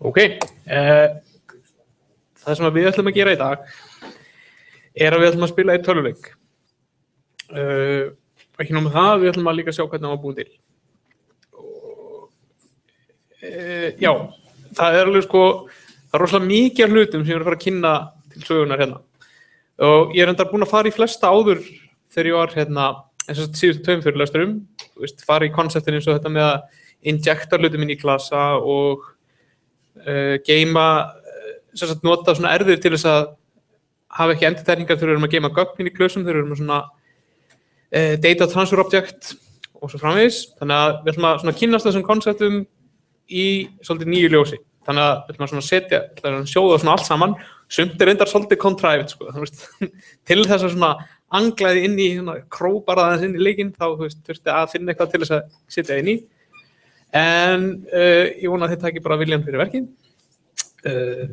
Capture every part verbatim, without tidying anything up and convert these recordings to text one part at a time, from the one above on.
Ok, uh, það sem við ætlum að gera í dag er að við ætlum að spila í tölvuleik. Uh, ekki nóg með það, við ætlum að líka sjá hvernig það var búin til. Og, uh, já, það er alveg sko, það er rosalega mikið af hlutum sem ég er að fara að kynna til sögunar hérna. Og ég er enda búin að fara í flesta áður þegar ég var hérna, eins og síðustu tveim fyrirlesturum, þú veist, fara í konceptin eins og þetta með að injekta hlutum inn í klasa og uh, geima, sem sagt nota svona erfðir til þess að hafa ekki endurtekningar þegar við erum að geima gögn inn í klösum, þegar við erum að svona uh, data transfer object og svo framvegis. Þannig að við ætlum að svona kynnast þessum konceptum í svolítið nýju ljósi. Þannig að við ætlum að svona setja, að sjóða svona allt saman, sumt er reyndar svolítið contrived, sko, þú veist, til þess að svona anglaði inn í, svona króparaðans inn í leikinn, þá þú veist, þurfti að finna eitthvað til þess að setja inn í. En uh, ég vona að þið taki bara viljan fyrir verkið. Uh,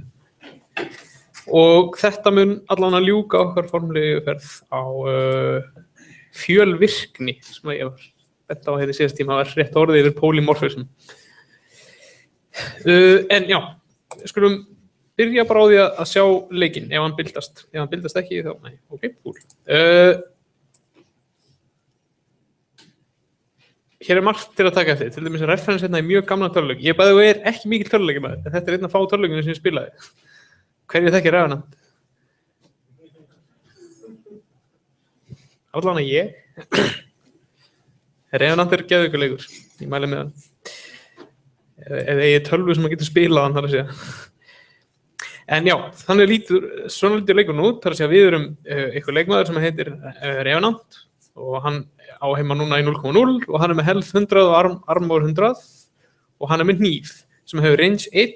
og þetta mun allan að ljúka okkar formlegu ferð á uh, fjölvirkni, sem ég var bent á hérna í síðast tíma, var rétt orðið yfir polymorphism. Uh, en já, skulum byrja bara á því að sjá leikinn, ef hann bildast. Ef hann bildast ekki, þá, nei, ok, cool. Uh, hér er margt til að taka eftir, til dæmis að reference hérna er mjög gamla töluleik. Ég bæði og er ekki mikil töluleiki maður, en þetta er einn af fá töluleikinu sem ég spilaði. Hverju þekki Revenant? Allan að ég. Revenant er geðveikur, ég mæli með hann. Ef ég er tölvu sem að geta spilað hann, þar að segja. En já, þannig lítur, svona lítur leikur nú, þar að segja við erum uh, eitthvað leikmaður sem heitir uh, Revenant og hann á heima núna í núll komma núll og hann er með health hundrað og arm, armor hundrað og hann er með hníf sem hefur range einn,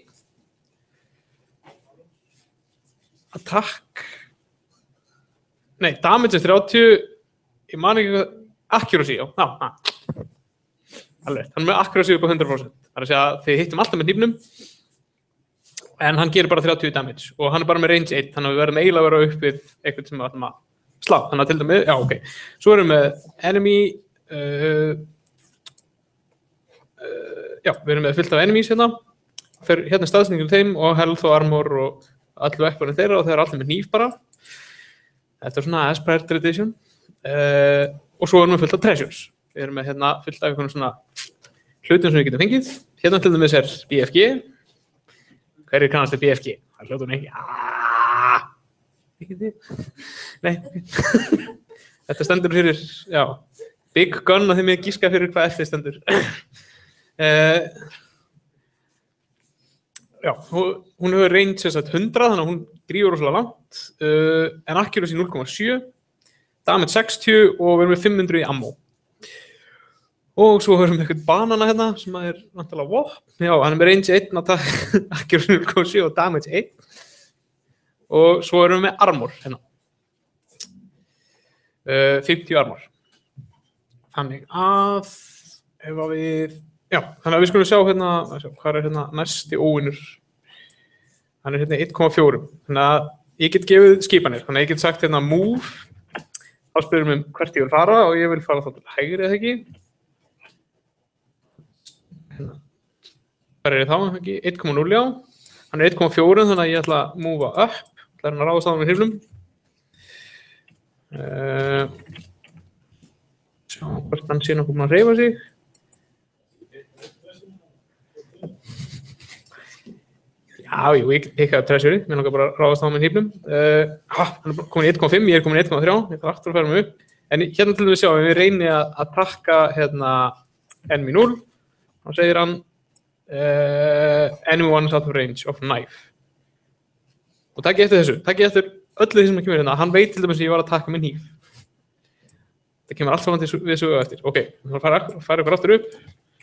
attack, nei, damage er þrjátíu, ég man ekki hvað, accuracy, já, já, já. Alveg, hann er með accuracy upp á hundrað prósent, þar að segja að þið hittum alltaf með hnífnum, en hann gerir bara þrjátíu damage og hann er bara með range einn, þannig að við verðum eiginlega að vera upp við eitthvað sem við ætlum að slá, þannig að til dæmis, já, ok. Svo erum við með enemy, uh, uh, já, við erum með fullt af enemies hérna, fyrir hérna staðsendingum þeim og health og armor og allu vekkunum þeirra og þeir eru allir með hníf bara. Þetta er svona Aspire Tradition. Uh, og svo erum við fullt af treasures. Við erum með hérna fullt af einhvern svona hlutum sem við getum fengið. Hérna til dæmis er B F G. Hverjir kannast er B F G? Það hljótur hún ekki. Aaaaah! Ekki þið? Nei. Þetta stendur fyrir, já, Big Gun að þið með gíska fyrir hvað F stendur. uh, já, hún hefur range sem sagt hundrað, þannig að hún grífur rosalega langt, uh, en accuracy núll komma sjö, damage sextíu og við erum með fimm hundruð í ammo. Og svo höfum við eitthvað banana hérna sem er náttúrulega vopn. Já, hann er með range einn að accuracy núll komma sjö og damage einn. Og svo erum við með armor hérna. Uh, fimmtíu armor. Þannig að, ef að við, já, þannig að við skulum sjá hérna, sjá, hvað er hérna næsti óvinnur. Hann er hérna einn komma fjögur. Þannig að ég get gefið skipanir. Þannig að ég get sagt hérna move. Þá spyrum við um hvert ég vil fara og ég vil fara þá til hægri eða ekki. Hérna. Hvað er þá, ekki? einn komma núll, já. Hann er einn komma fjögur, þannig að ég ætla að múfa upp. Það er hann að ráðast á hann með hriflum. Uh, sjá, hvort hann sé nokkuð mann að reyfa sig. Já, jú, ég pikkaði treasure, mér langar bara að ráðast á hann með hriflum. Uh, hann er komin í einn komma fimm, ég er komin í einn komma þrjú, ég þarf aftur að færa mig upp. En hérna til við sjá, ef við reynum að, að takka hérna enemy núll, þá segir hann uh, anyone is out of range of knife. Og takk ég eftir þessu, takk ég eftir öllu því sem kemur hérna, hann veit til dæmis að ég var að taka með hníf. Það kemur allt saman til við sögu eftir. Ok, þá færa ykkur aftur upp.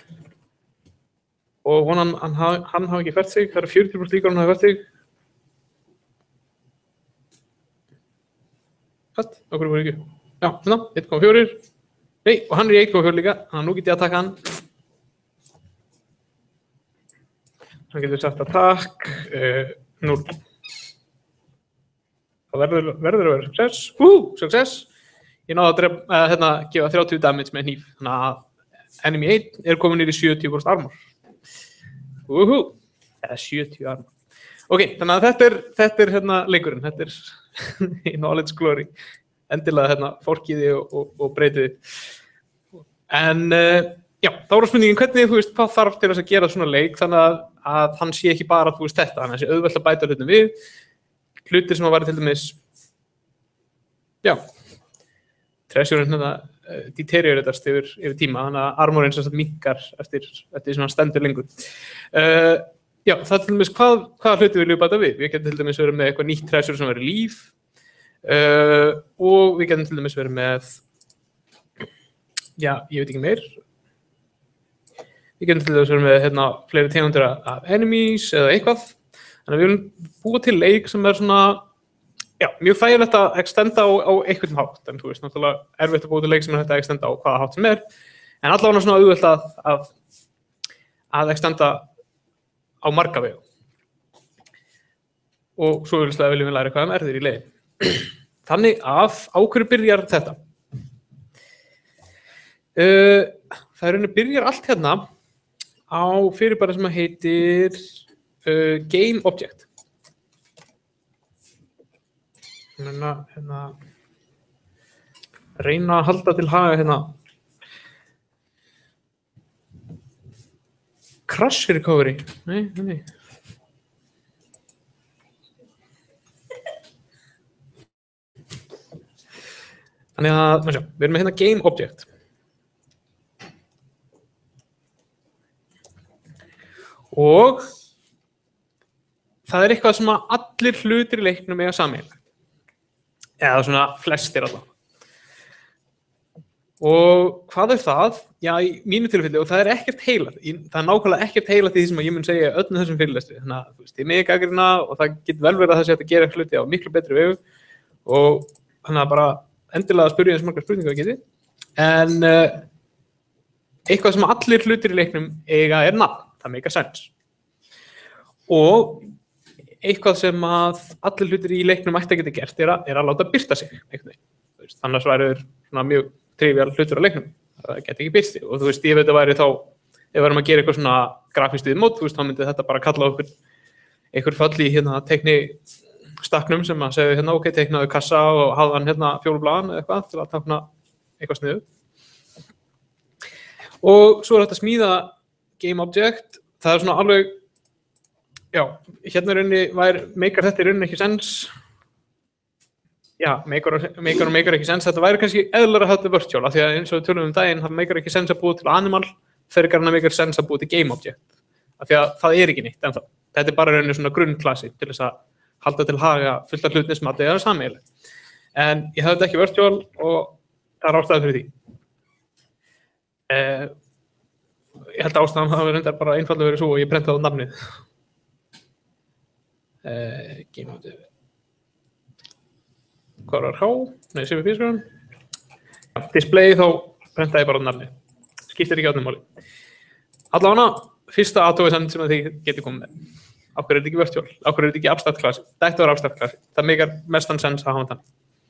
Og vonan hann, hann, hann hafi ekki fært sig, það eru fjörutíu prósent líkur hann hafi fært sig. Hvað? Okkur voru ekki. Já, hérna, einn komma fjögur. Nei, og hann er í einn komma fjögur líka, þannig að nú get ég að taka hann. Hann getur sagt attack, uh, núll. Það verður, verður að vera success. Woo, success. Ég náði að dref, uh, hérna, gefa þrjátíu damage með hníf. Þannig að enemy einn er komin niður í sjötíu prósent armor. Woohoo. eða sjötíu arma. Ok, þannig að þetta er, þetta er hérna leikurinn, þetta er knowledge glory, endilega hérna fórkiði og, og, og breytiði. En uh, já, þá er spurningin hvernig, þú veist, hvað þarf til þess að gera svona leik þannig að, að hann sé ekki bara, þú veist, þetta, þannig að sé auðvelt að bæta hlutum við, hlutir sem að væri til dæmis, já, treasure-un hérna, uh, deterioratast yfir, yfir tíma, þannig að armorinn sem sagt minnkar eftir, eftir sem hann stendur lengur. Uh, já, það er til dæmis, hvað, hvað hluti viljum við bæta við? Við getum til dæmis verið með eitthvað nýtt treasure sem verið líf uh, og við getum til dæmis verið með, já, ég veit ekki meir, við getum til þess að vera með hérna, fleiri tegundir af enemies eða eitthvað. Þannig að við viljum búa til leik sem er svona, já, mjög þægilegt að extenda á, á einhvern hátt. En þú veist, náttúrulega erfitt að búa til leik sem er hægt að extenda á hvaða hátt sem er. En allavega svona auðvelt að, að, að extenda á marga vegu. Og svo viljum við læra hvað um erðir í leiðin. Þannig að á hverju byrjar þetta? Uh, það er rauninni byrjar allt hérna á fyrirbæri sem heitir uh, game object. Hérna, hérna, reyna að halda til haga hérna. Crash recovery. Nei, nei. Þannig að, maður sjá, við erum með hérna game object. Og það er eitthvað sem að allir hlutir í leiknum eiga sameiginlegt. Eða svona flestir allavega. Og hvað er það? Já, í mínu tilfelli, og það er ekkert heilat. Það er nákvæmlega ekkert heilat í því sem að ég mun segja öllum þessum fyrirlestri. Þannig að þú veist, ég mig gagnrýna og það getur vel verið að það sé hægt að gera hluti á miklu betri vegu. Og þannig að bara endilega að spyrja eins margar spurningar að geti. En uh, eitthvað sem allir hlutir í leiknum eiga er nafn. Það make a sense. Og eitthvað sem að allir hlutir í leiknum ætti að geta gert er að, er að láta birta sig. Þannig að það væri svona mjög trivial hlutur á leiknum. Það geti ekki birti. Og þú veist, ég veit að væri þá, ef við varum að gera eitthvað svona grafískt viðmót, þú veist, þá myndi þetta bara kalla okkur einhver fall í hérna teikni staknum sem að segja hérna, ok, teiknaðu kassa og hafði hann hérna fjólublaðan eða eitthvað til að tákna eitthvað sniðu. Og svo er þetta að smíða game object. Það er svona alveg, já, hérna í rauninni væri, meikar þetta í rauninni ekki sens. Já, meikar og meikar og meikar ekki sens. Þetta væri kannski eðlilega að hafa þetta virtual, af því að eins og við tölum um daginn, það meikar ekki sens að búa til animal, frekar en að meikar sens að búa til game object. Af því að það er ekki nýtt ennþá. Þetta er bara í rauninni svona grunnklassi til þess að halda til haga fullt af hlutin sem allir er sameiginlegt. En ég hafði þetta ekki virtual og það er ástæða fyrir því. Eh, Ég held að ástæðan hafi reyndar bara einfaldlega verið svo og ég prentaði á nafnið. Uh, game object. Hvað var H? Nei, C V P-skráðan. Display þá prentaði ég bara á nafnið. Skiptir ekki átnum máli. Allavega fyrsta athugasemd sem þið getið komið með. Af hverju er þetta ekki virtual? Af hverju er þetta ekki abstract klassi? Þetta var abstract klassi. Það meikar mestan sens að hafa þann.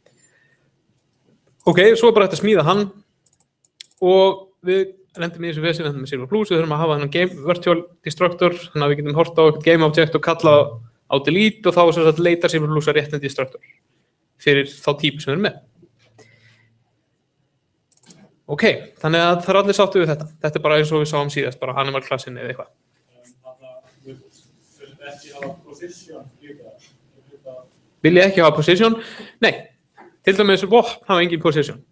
Ok, svo er bara þetta að smíða hann og við lendum í þessu vesinu með Silver Plus, við þurfum að hafa þennan game virtual destructor, þannig að við getum hort á eitthvað game object og kalla á delete og þá sem sagt leitar Silver Plus að réttin destructor fyrir þá típu sem við erum með. Ok, þannig að það er allir sáttu við þetta. Þetta er bara eins og við sáum síðast, bara animal klassin eða eitthvað. Vil ég ekki hafa position? Nei, til dæmis vopn hafa engin position.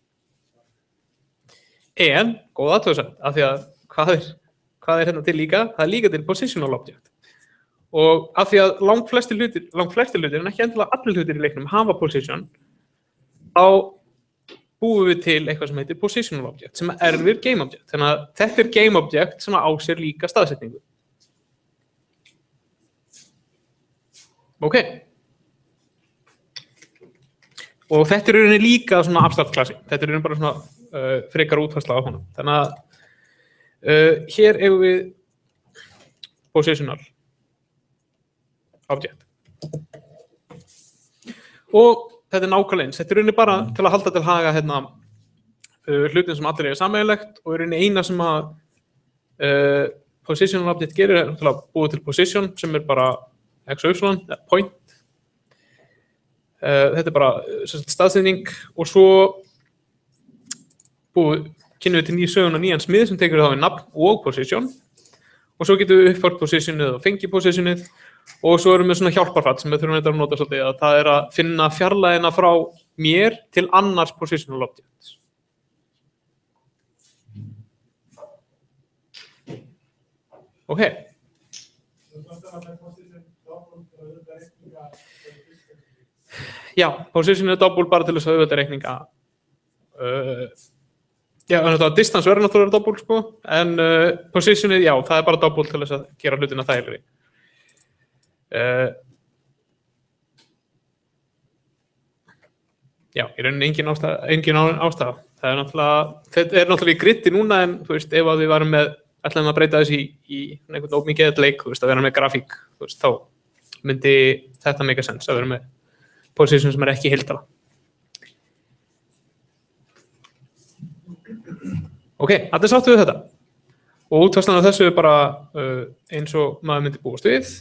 En, góð athugasemd, af því að hvað er, hvað er hérna til líka? Það er líka til positional object. Og af því að langflestir hlutir, langflestir hlutir, en ekki endilega allir hlutir í leiknum hafa position, þá búum við til eitthvað sem heitir positional object, sem erfir game object. Þannig að þetta er game object sem á sér líka staðsetningu. Ok. Og þetta er í rauninni líka svona abstract klassi. Þetta er í rauninni bara svona Uh, frekar útfærsla á honum. Þannig að uh, hér eigum við positional object. Og þetta er nákvæmlega eins. Þetta er rauninni bara til að halda til haga hérna, uh, hlutin sem allir eiga sameiginlegt og er rauninni eina sem að uh, positional object gerir er náttúrulega búið til position sem er bara x og y, point. Uh, þetta er bara staðsetning og svo búið, kynnum við til nýja söguna nýjan smið sem tekur þá við nafn og position og svo getum við uppfært positionið og fengið positionið og svo erum við svona hjálparfall sem við þurfum að nota svolítið að það er að finna fjarlægina frá mér til annars positional objects. Ok. Já, position er double bara til þess að auðvitað reikninga. Uh, já, þannig að distance verður náttúrulega double, sko, en uh, positionið, já, það er bara double til þess að gera hlutina þægilegri. Uh, já, í rauninni engin ástæða, engin ástæða. Það er náttúrulega, þetta er náttúrulega í gritti núna, en þú veist, ef að við varum með, ætlaðum að breyta þessi í, í einhvern ómikið leik, þú veist, að vera með grafík, þú veist, þá myndi þetta make sense að vera með position sem er ekki heildala. Ok, þetta er sáttu við þetta. Og útfærslan af þessu er bara uh, eins og maður myndi búast við.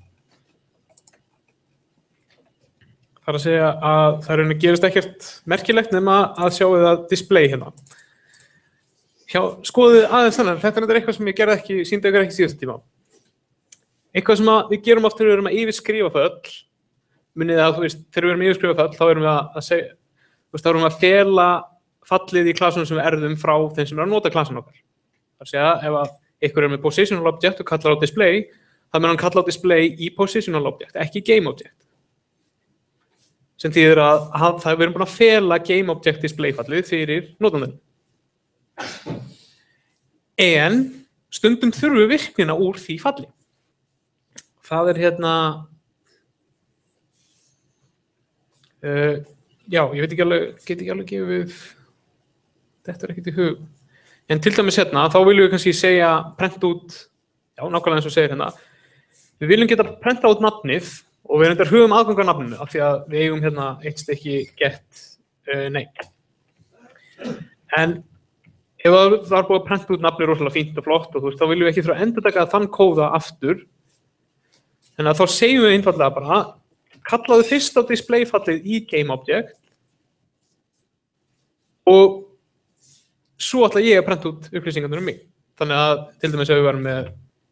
Það er að segja að það er gerist ekkert merkilegt nema að sjáu það display hérna. Hjá, skoðið aðeins þannig, þetta er eitthvað sem ég gerði ekki, sýndi ykkur ekki síðustu tíma. Eitthvað sem við gerum oft þegar við erum að yfirskrifa föll, munið að þú veist, þegar við erum að yfirskrifa föll, þá erum við að, að segja, þú veist, þá erum við að fela fallið í klasunum sem við erðum frá þeim sem er að nota klasun okkar. Það er að segja, ef að ykkur er með positional object og kallar á display, þá mun hann kalla á display í positional object, ekki game object. Sem þýðir að, að það við erum búin að fela game object display fallið fyrir notandinn. En stundum þurfum við virknina úr því falli. Það er hérna, uh, já, ég veit ekki alveg, get ekki alveg gefið, þetta er ekkert í hug. En til dæmis hérna, þá viljum við kannski segja, prenta út, já, nákvæmlega eins og segir hérna, við viljum geta prenta út nafnið og við erum þetta hugum aðgang að nafninu af því að við eigum hérna eitt stykki get uh, nei. En ef það er búið að prenta út nafnið rosalega fínt og flott og þú veist, þá viljum við ekki þurfa að endurtaka þann kóða aftur. Þannig að þá segjum við einfallega bara, kallaðu fyrst á displayfallið í GameObject og svo ætla ég að prenta út upplýsingarnar um mig. Þannig að til dæmis ef við varum með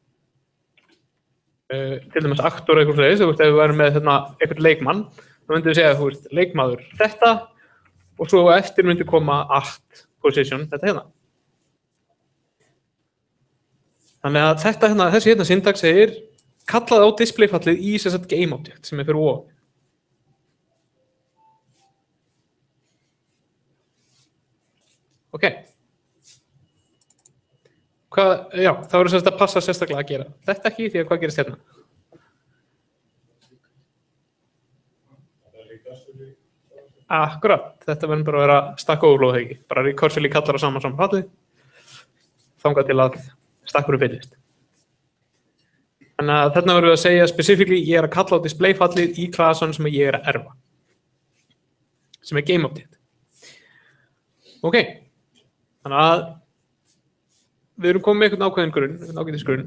uh, til dæmis aktor eitthvað fyrir þess, ef við varum með hérna, eitthvað leikmann, þá myndum við segja þú veist, leikmaður þetta og svo eftir myndi koma at position þetta hérna. Þannig að þetta hérna, þessi hérna syntax segir kallaði á displayfallið í þess að GameObject sem er fyrir ofan. Ok. Hvað, já, þá eru þess að passa sérstaklega að gera. Þetta ekki því að hvað gerist hérna? Akkurat, þetta verður bara að vera stack overflow þegar ekki. Bara recursively kallar á saman saman fallið þangað til að stakkurinn fyllist. Þannig að þarna verður við að segja specifically ég er að kalla á displayfallið í klasan sem ég er að erfa. Sem er GameObject. Ok. Þannig að við erum komið með einhvern ákveðin grunn, einhvern ágætis grunn.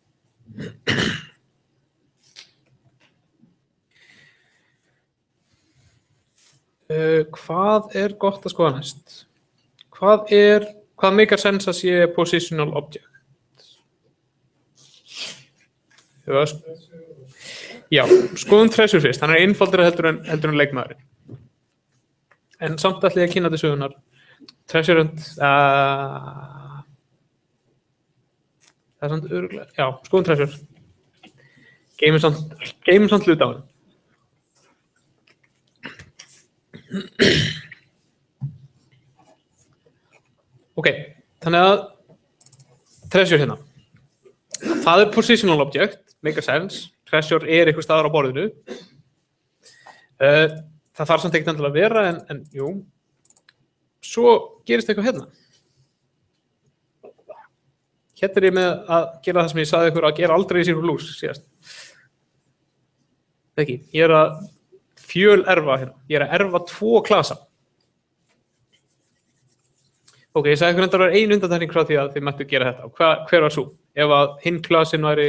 Uh, hvað er gott að skoða næst? Hvað er, hvað meikar sense að sé positional object? Já, skoðum treasure fyrst, hann er einfaldari heldur en, heldur en leikmaðurinn. En samt ætla ég að kynna til sögunar. Treasure and, uh, það er samt örugglega, já, skoðum treasure. Geymum samt, geymum samt hlut á hann. Ok, þannig að treasure hérna. Það er positional object, make a sense. Treasure er eitthvað staðar á borðinu. Uh, það þarf samt ekkert endilega að vera, en, en jú. Svo gerist eitthvað hérna. Hérna er ég með að gera það sem ég sagði ykkur að gera aldrei í Zero Blues síðast. Ekki, ég er að fjöl erfa hérna. Ég er að erfa tvo klasa. Ok, ég sagði ykkur endur að vera ein undantekning frá því að þið mættu gera þetta. Hva, hver var svo? ef að hinn klasin væri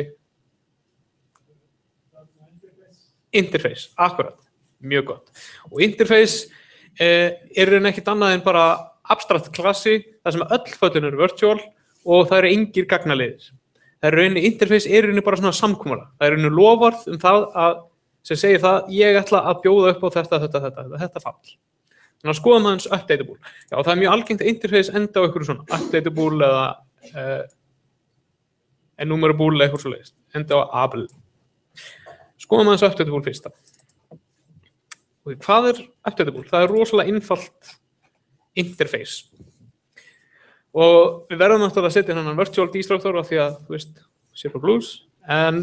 interface, akkurat, mjög gott. Og interface eh, er raun ekkert annað en bara abstrakt klassi, þar sem öll föllin eru virtual og það eru engir gagnaliðir. Það er rauninni, interface er rauninni bara svona samkúmala. Það er rauninni loforð um það að, sem segir það, ég ætla að bjóða upp á þetta, þetta, þetta, þetta, þetta fall. Þannig að skoðum aðeins updatable. Já, það er mjög algengt að interface enda á einhverju svona updatable eða uh, enumerable eða eitthvað svo leiðist. Enda á able. Skoðum aðeins updatable fyrsta. Og hvað er updatable? Það er rosalega einfalt interface. Og við verðum náttúrulega að setja hennan virtual destructor af því að, þú veist, zero blues, en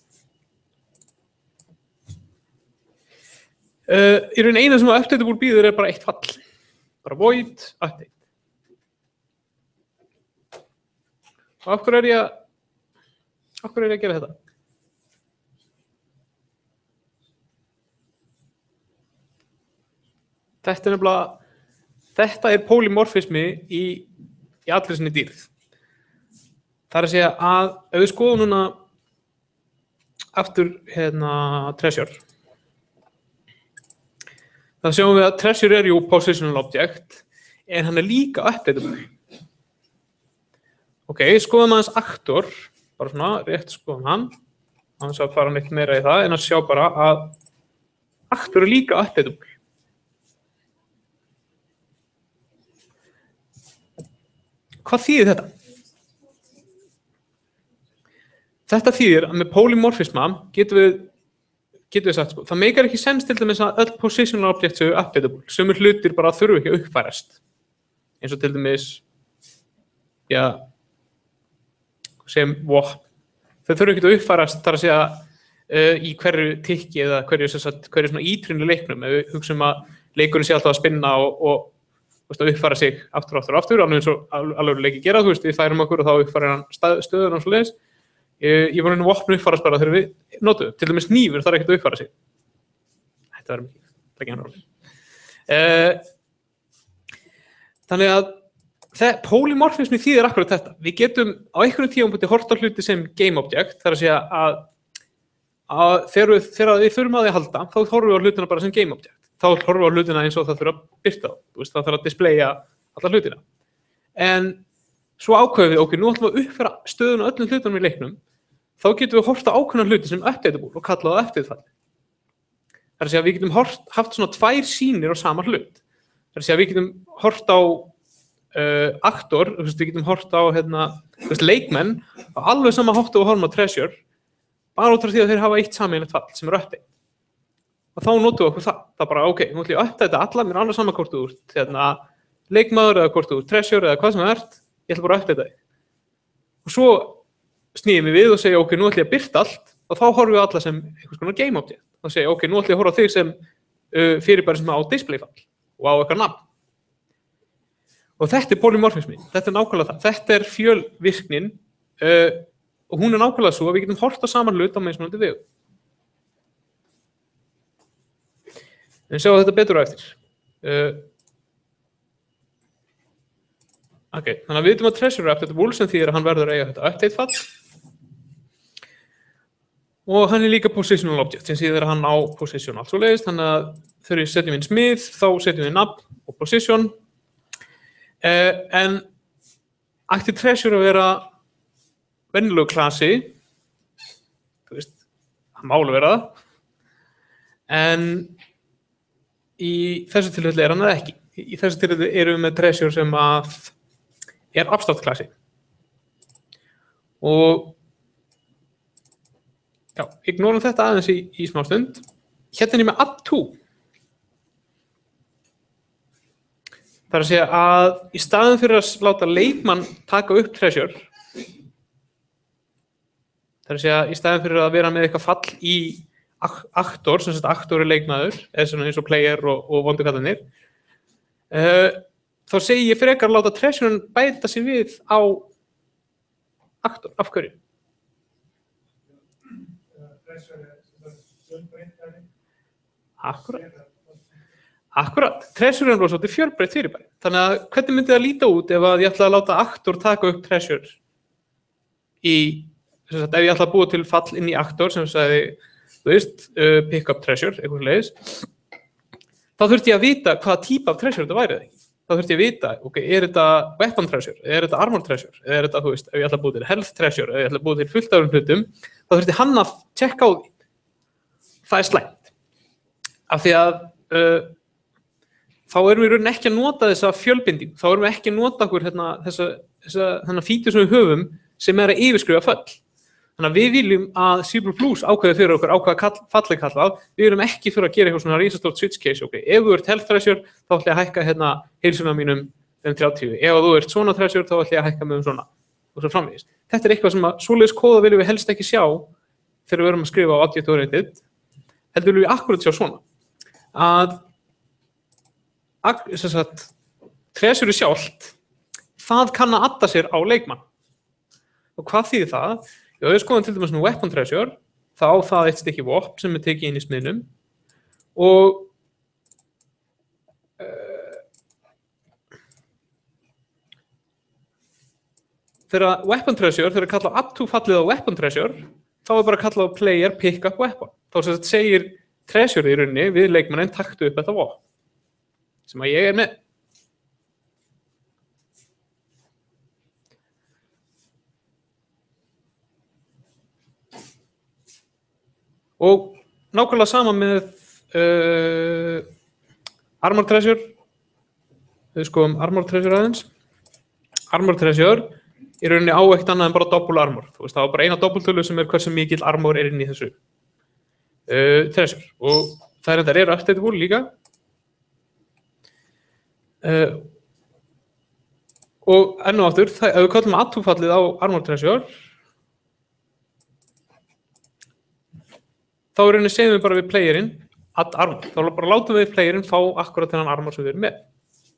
uh, í raun eina sem að updatable býður er bara eitt fall. Bara void, update. Og af hverju er ég að, af hverju er ég að gera þetta? Þetta er nefnilega, þetta er polymorfismi í í allir sinni dýrð. Það er að segja að ef við skoðum núna aftur hérna treasure, þá sjáum við að treasure er jú positional object, en hann er líka updatable. Ok, skoðum aðeins actor, bara svona rétt skoðum hann, annars að fara neitt meira í það, en að sjá bara að actor er líka updatable. Hvað þýðir þetta? Þetta þýðir að með polymorfisma getum við, getum við sagt, sko, það meikar ekki sens til dæmis að öll positional objects eru updatable, sumir hlutir bara þurfu ekki að uppfærast. Eins og til dæmis, já, sem vopn. Þau þurfu ekki að uppfærast þar að segja uh, í hverju tikki eða hverju, sagt, hverju svona ítrinni leiknum, ef við hugsaum að leikurinn sé alltaf að spinna og, og að uppfæra sig aftur og aftur og aftur, alveg eins og alveg leiki gera, þú veist, við færum okkur og þá uppfæra hann stöðun og svo leiðis. Ég, ég var einu vopn uppfærast bara þegar við notum, til dæmis hnífur þarf ekkert að uppfæra sig. Þetta verður mikið, það er ekki hann ráðið. Uh, þannig að það, polymorfismi þýðir akkurat þetta. Við getum á einhverjum tímapunkti hort á hluti sem game object, þar að segja að, að þegar, við, þegar við þurfum að því að halda, þá horfum við á hlutina bara sem game object. Þá horfum við á hlutina eins og það þurfa að birta á, þú veist, það þarf að displaya alla hlutina. En svo ákveðum við, ok, nú ætlum við að uppfæra stöðuna öllum hlutunum í leiknum, þá getum við hort á ákveðna hluti sem updatable og kalla það updatefall. Það er að segja að við getum hort, haft svona tvær sýnir á sama hlut. Það er að segja að við getum hort á uh, aktor, þú veist, við getum hort á hérna, þú veist, leikmenn, á alveg sama hóttu og horfum á treasure, bara út af því að þeir hafa eitt sameiginlegt fall sem er update. Og þá notum við okkur það. Það er bara, ok, nú ætlum ég að updata alla, mér er annars sama hvort þú ert, hérna, leikmaður eða hvort þú ert treasure eða hvað sem það ert, ég ætla bara að updata þig. Og svo snýðum við við og segja, ok, nú ætlum ég að birta allt, og þá horfum við alla sem einhvers konar game object. Og segja, ok, nú ætlum ég að horfa á þig sem uh, fyrirbæri sem á displayfall og á eitthvað nafn. Og þetta er polymorfismi, þetta er nákvæmlega það. Þetta er fjölvirknin uh, og hún er nákvæmlega svo að við getum hort á saman hlut á mismunandi vegu. En sjáum þetta betur á eftir. Uh, ok, þannig að við vitum að treasure er updatable sem þýðir að hann verður að eiga þetta update fall. Og hann er líka positional object sem þýðir að hann á position allt svo leiðist. Þannig að þegar við setjum inn smið, þá setjum við nafn og position. Uh, en ætti treasure að vera venjulegu klasi, þú veist, það má alveg vera það. En í þessu tilfelli er hann eða ekki. Í þessu tilfelli erum við með treasure sem að er abstrakt klassi. Og já, ignorum þetta aðeins í, í smá stund. Hérna er ég með add to. Það er að segja að í staðin fyrir að láta leikmann taka upp treasure, það er að segja í staðin fyrir að vera með eitthvað fall í aktor, sem sagt aktor er leikmaður, eða svona eins og player og, og vondukallanir, uh, þá segi ég frekar að láta treasuren bæta sig við á aktor. Af hverju? Akkurat. Akkurat. Treasuren er svolítið fjölbreytt fyrirbæri. Þannig að hvernig myndi það líta út ef að ég ætla að láta aktor taka upp treasure í, sem sagt, ef ég ætla að búa til fall inn í aktor sem sagði, þú veist, uh, pick up treasure, eitthvað leiðis, þá þurfti ég að vita hvaða típa af treasure þetta væri. Þá þurfti ég að vita, ok, er þetta weapon treasure, er þetta armor treasure, er þetta, þú veist, ef ég ætla að búa til health treasure, ef ég ætla að búa til fullt af hlutum, þá þurfti hann að checka á því. Það er slæmt. Af því að uh, þá erum við í rauninni ekki að nota þessa fjölbinding, þá erum við ekki að nota okkur hérna, þessa, þessa þennan fítur sem við höfum sem er að yfirskrifa föll. Þannig að við viljum að C plus plus ákveði fyrir okkur ákveða falli kalla á, við viljum ekki fyrir að gera eitthvað svona risastórt switch case, ok, ef þú ert health treasure þá ætla ég að hækka hérna heilsuna mínum um þrjátíu, ef þú ert svona treasure þá ætla ég að hækka með um svona og svo framvegis. Þetta er eitthvað sem að svoleiðis kóða viljum við helst ekki sjá þegar við erum að skrifa á object oriented, heldur við akkurat sjá svona að sem sagt, treasure sjálft, það kann að adda sér á leikmann. Og hvað þýðir það? Já, við skoðum til dæmis nú weapon treasure, þá á það eitt stykki vopn sem er tekið inn í smiðnum og uh, þegar weapon treasure, þegar kalla á add to fallið á weapon treasure, þá er bara kalla á player pick up weapon. Þá sem sagt segir treasure í rauninni við leikmanninn taktu upp þetta vopn sem að ég er með. Og nákvæmlega sama með uh, armor treasure, við skoðum armor treasure aðeins. Armor treasure í rauninni á ekkert annað en bara doppul armor. Þú veist, það var bara eina doppultölu sem er hversu mikill armor er inn í þessu uh, treasure. Og það er þetta eru updatable líka. Uh, og enn og aftur, það, ef við kallum add-to-fallið á armor treasure, þá er rauninni segjum við bara við playerinn add armor. Þá bara látum við playerinn fá akkurat þennan armor sem við erum með.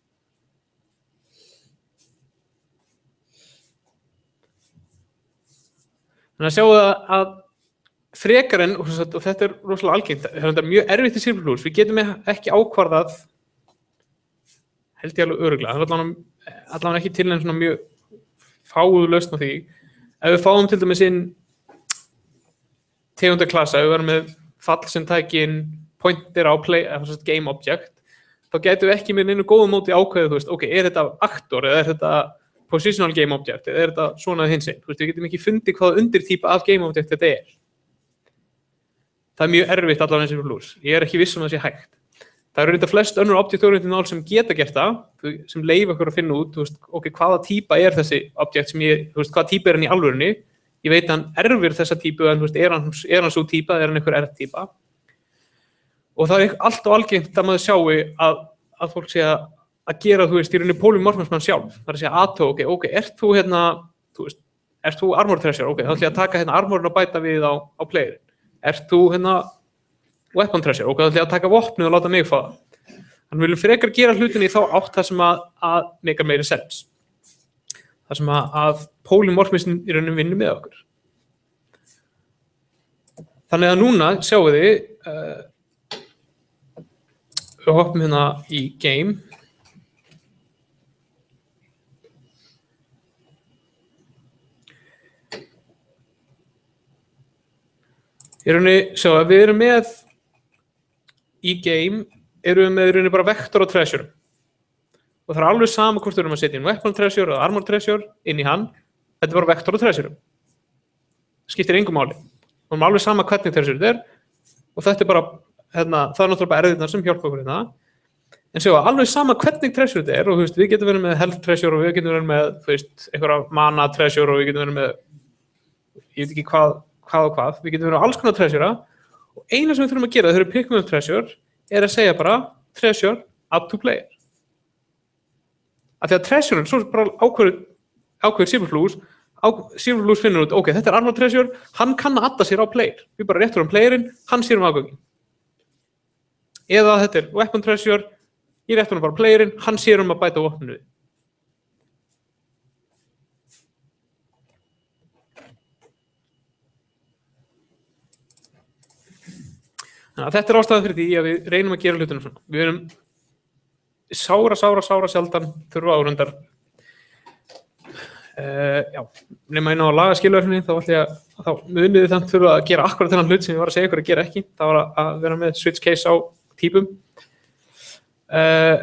Þannig að sjáu það að frekar en, og þetta er rosalega algengt, þetta er mjög erfitt í C plus plus, við getum ekki ákvarðað, held ég alveg örugglega, það er allavega ekki til en svona mjög fáuð lausn á því. Ef við fáum til dæmis inn tegundaklassa, ef við erum með fall sem tækin pointer á play, game object, þá getum við ekki með einu góðum móti ákveðið, þú veist, ok, er þetta aktor eða er þetta positional game object eða er þetta svona hinsinn, þú veist, við getum ekki fundið hvaða undirtýpa af game object þetta er. Það er mjög erfitt allavega eins og plus, ég er ekki viss um að það sé hægt. Það eru þetta flest önnur object-oriented mál sem geta gert það, sem leyfa okkur að finna út, þú veist, ok, hvaða típa er þessi object sem ég, þú veist, hvaða típa er hann í alvörunni. Ég veit hann erfir þessa típu, en þú veist, er hann, er hann svo típa, er hann einhver erf típa. Og það er allt og algengt að maður sjáu að, að fólk sé að, að gera, þú veist, í rauninni polymorphisman sjálf. Það er að segja aðtó, ok, ok, ert þú hérna, þú veist, ert þú armor treasure, ok, þá ætlum ég að taka hérna armorin og bæta við á, á playerin. Ert þú hérna weapon treasure, ok, þá ætlum ég að taka vopnið og láta mig fá það. Þannig viljum frekar gera hlutinni í þá átt það sem að, að make meiri sense. Það sem að, að polymorphismin í rauninni vinnur með okkur. Þannig að núna sjáum við uh, við hoppum hérna í game. Í rauninni, sjá að við erum með í game, erum við með í rauninni bara vektor og treasure. Og það er alveg sama hvort við erum að setja inn weapon treasure eða armor treasure inn í hann. Þetta er bara vektor og treasure. Það skiptir engu máli. Það er alveg sama hvernig treasure þetta er. Og þetta er bara, hérna, það er náttúrulega bara erfiðnar sem hjálpa okkur hérna. En sjá, alveg sama hvernig treasure þetta er, og þú veist, við getum verið með health treasure og við getum verið með, þú veist, einhverja mana treasure og við getum verið með, ég veit ekki hvað, hvað og hvað, við getum verið með alls konar treasure. Og eina sem við þurfum að gera þegar við pick up treasure er að segja bara treasure add to player. Af því að treasure, svo bara ákveður, ákveður C plus plus, C plus plus finnur út, ok, þetta er armor treasure, hann kann að adda sér á player. Við bara réttur um playerinn, hann sér um afgöngin. Eða þetta er weapon treasure, ég réttur um bara playerinn, hann sér um að bæta vopninu við. Þannig að þetta er ástæða fyrir því að við reynum að gera hlutunum svona. Við erum sára, sára, sára sjaldan þurfa árundar Uh, já, nema ég ná að laga skilvirkni þá ætla ég að, þá munið þið þannig þurfa að gera akkurat þennan hlut sem ég var að segja ykkur að gera ekki. Það var að vera með switch case á típum. Uh,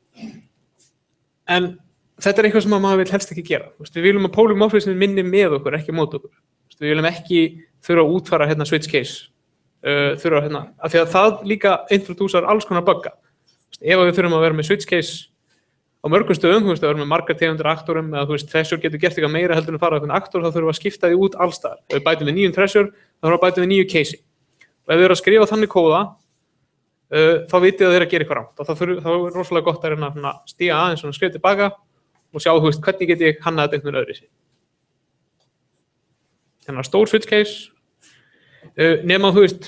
en þetta er eitthvað sem maður vil helst ekki gera. Við viljum að polymorphismin minni með okkur, ekki mót okkur. Við viljum ekki þurfa að útfæra hérna switch case. Uh, þurfa hérna, af því að það líka introdúsar alls konar bugga. Ef við þurfum að vera með switch case á mörgum stöðum, þú veist, að vera með margar tegundir aktorum eða þú veist, Treasure getur gert eitthvað meira heldur en fara á einhvern aktor, þá þurfum við að skipta því út alls staðar. Ef við bætum við nýjum Treasure, þá þurfum við að bætum við nýju casei. Og ef við erum að skrifa þannig kóða, uh, þá vitið að þeir að gera eitthvað rangt. Og þá, þurf, þá er rosalega gott að reyna að stíga aðeins svona skrifa tilbaka og sjá, þú veist, hvernig get ég hannað þetta einhvern öðru sér. Þannig að stór switch case, uh, nema þú veist,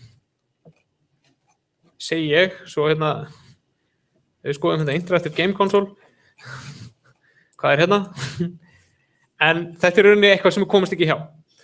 segi ég, svo hérna, við skoðum hérna Interactive Game Console, hvað er hérna? En þetta er í rauninni eitthvað sem við komumst ekki hjá.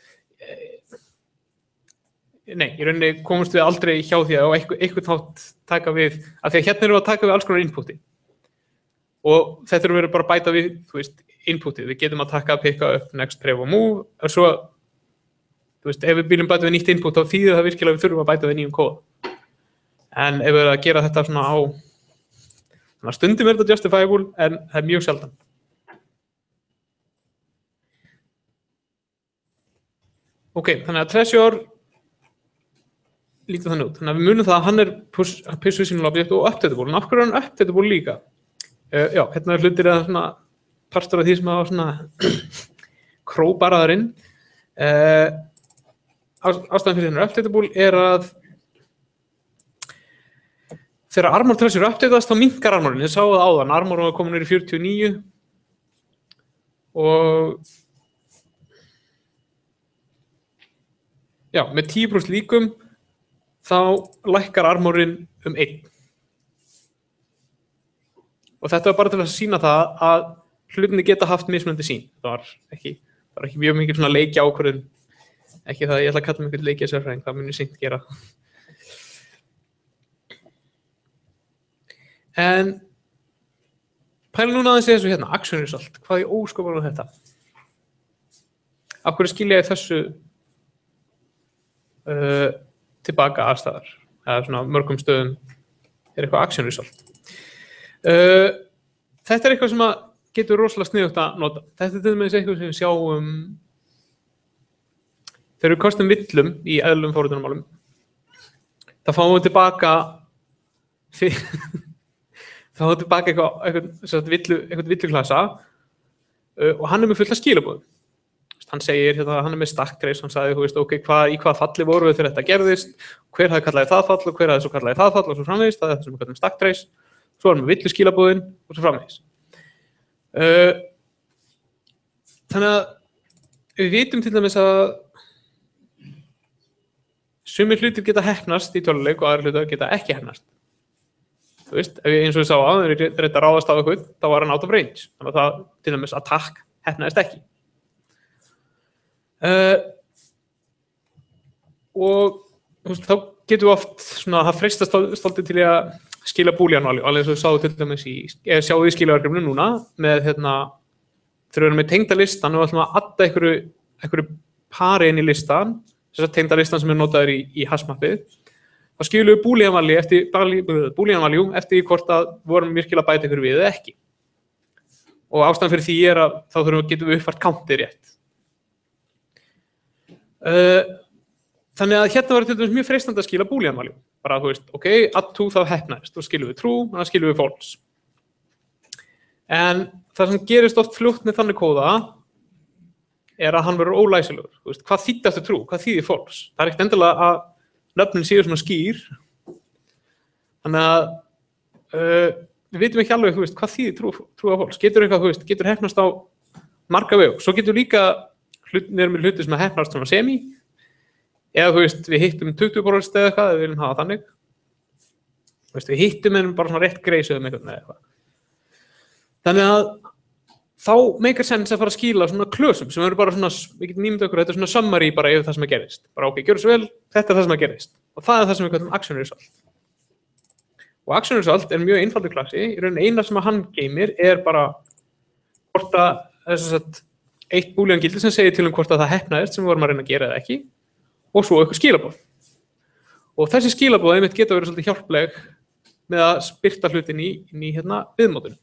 Nei, í rauninni komumst við aldrei hjá því að á eitthvað þátt taka við, af því að hérna erum við að taka við alls konar inputi. Og þetta erum við bara að bæta við, þú veist, inputið. Við getum að taka, picka upp, next, pref og move, og svo, þú veist, ef við viljum bæta við nýtt input, þá þýðir það virkilega að við þurfum að bæta við nýjum kóða. En ef við erum að gera þetta svona á Þannig að stundum er þetta justifiable, en það er mjög sjaldan. Ok, þannig að Treasure lítur þannig út. Þannig að við munum það að hann er positional object og updatable. En af hverju er hann updatable líka? Uh, já, hérna er hlutir eða svona partur af því sem hafa svona króbaraðarinn. Uh, ástæðan fyrir þennan updatable er að þegar Armor Treasure uppdatast, þá minnkar armorinn. Þið sáu það áðan, armorinn var komin niður í fjörutíu og níu og já, með tíu prósent líkum þá lækkar armorinn um einn. Og þetta var bara til að sýna það að hlutinni geta haft mismunandi sýn. Það var ekki, það var ekki mjög mikið svona leikja ákvörðun, ekki það að ég ætla að kalla mig einhvern leikja sérfræðing, það mun ég seint gera. En pæla núna aðeins í þessu hérna, action result, hvað í óskopunum er þetta? Af hverju skilja ég þessu uh, tilbaka aðstæðar, eða svona mörgum stöðum er eitthvað action result. Uh, þetta er eitthvað sem að getur rosalega sniðugt að nota. Þetta er til dæmis eitthvað sem við sjáum þegar við kostum villum í eðlum forritunarmálum. Það fáum við tilbaka þá fáum við tilbaka eitthvað, eitthvað, villu, eitthvað villuklassa uh, og hann er með fullt af skilabóðum. Hann segir, hérna, hann er með stack trace, hann sagði, þú veist, ok, hvað, í hvaða falli voru við þegar þetta gerðist, hver hafði kallaði það fall og hver hafði svo kallaði það fall og svo framvegis, það er þetta sem við kallum stack trace, svo erum við villu skilabóðin og svo framvegis. Uh, þannig að við vitum til dæmis að sumir hlutir geta heppnast í töluleik og aðrir hlutir geta ekki heppnast. Þú veist, ef ég eins og ég sá að þegar ég reyndi að ráðast á eitthvað, þá var hann out of range. Þannig að það, til dæmis, attack heppnaðist ekki. Uh, og þú veist, þá getum við oft svona, það freistast stoltið til að skila boolean value, alveg eins og við sáum til dæmis í, eða sjáum við skilaverkefnum núna, með hérna, þegar við erum með tengda listan og við ætlum að adda einhverju, einhverju pari inn í listan, þess að tengda listan sem er notaður í, í hash-mappið, þá skilum við boolean value eftir, boolean value eftir hvort að vorum virkilega að bæta ykkur við eða ekki. Og ástæðan fyrir því er að þá þurfum við getum við uppfært countið rétt. Uh, þannig að hérna var til dæmis mjög freistandi að skila boolean value. Bara þú veist, ok, add to þá heppnaðist, þá skilum við true, þannig skilum við false. En það sem gerist oft fljótt með þannig kóða er að hann verður ólæsilegur. Þú veist, hvað þýddi eftir true, hvað þýðir false? Það er ekkert endilega að nöfnin séu svona skýr. Þannig að uh, við vitum ekki alveg, þú veist, hvað þýðir true, true og false. Getur eitthvað, þú veist, getur heppnast á marga vegu. Svo getur líka hlut, við erum með hluti sem að heppnast svona semi, eða þú veist, við hittum tuttugu prósent eða eitthvað, við viljum hafa þannig. Þú veist, við hittum en bara svona rétt greisuðum eitthvað eða eitthvað. Þannig að þá meikar sens að fara að skila svona klösum sem eru bara svona, við getum nýmyndað okkur, þetta er svona summary bara yfir það sem að gerist. Bara ok, gjörðu svo vel, þetta er það sem að gerist. Og það er það sem við kallum action result. Og action result er mjög einfaldur klassi, í rauninni eina sem að hann geymir er bara hvort að, þess að eitt boolean gildi sem segir til um hvort að það heppnaðist sem við vorum að reyna að gera eða ekki, og svo eitthvað skilaboð. Og þessi skilaboð einmitt geta verið svolítið hjálpleg með að birta hlutin í, í hérna viðmótun.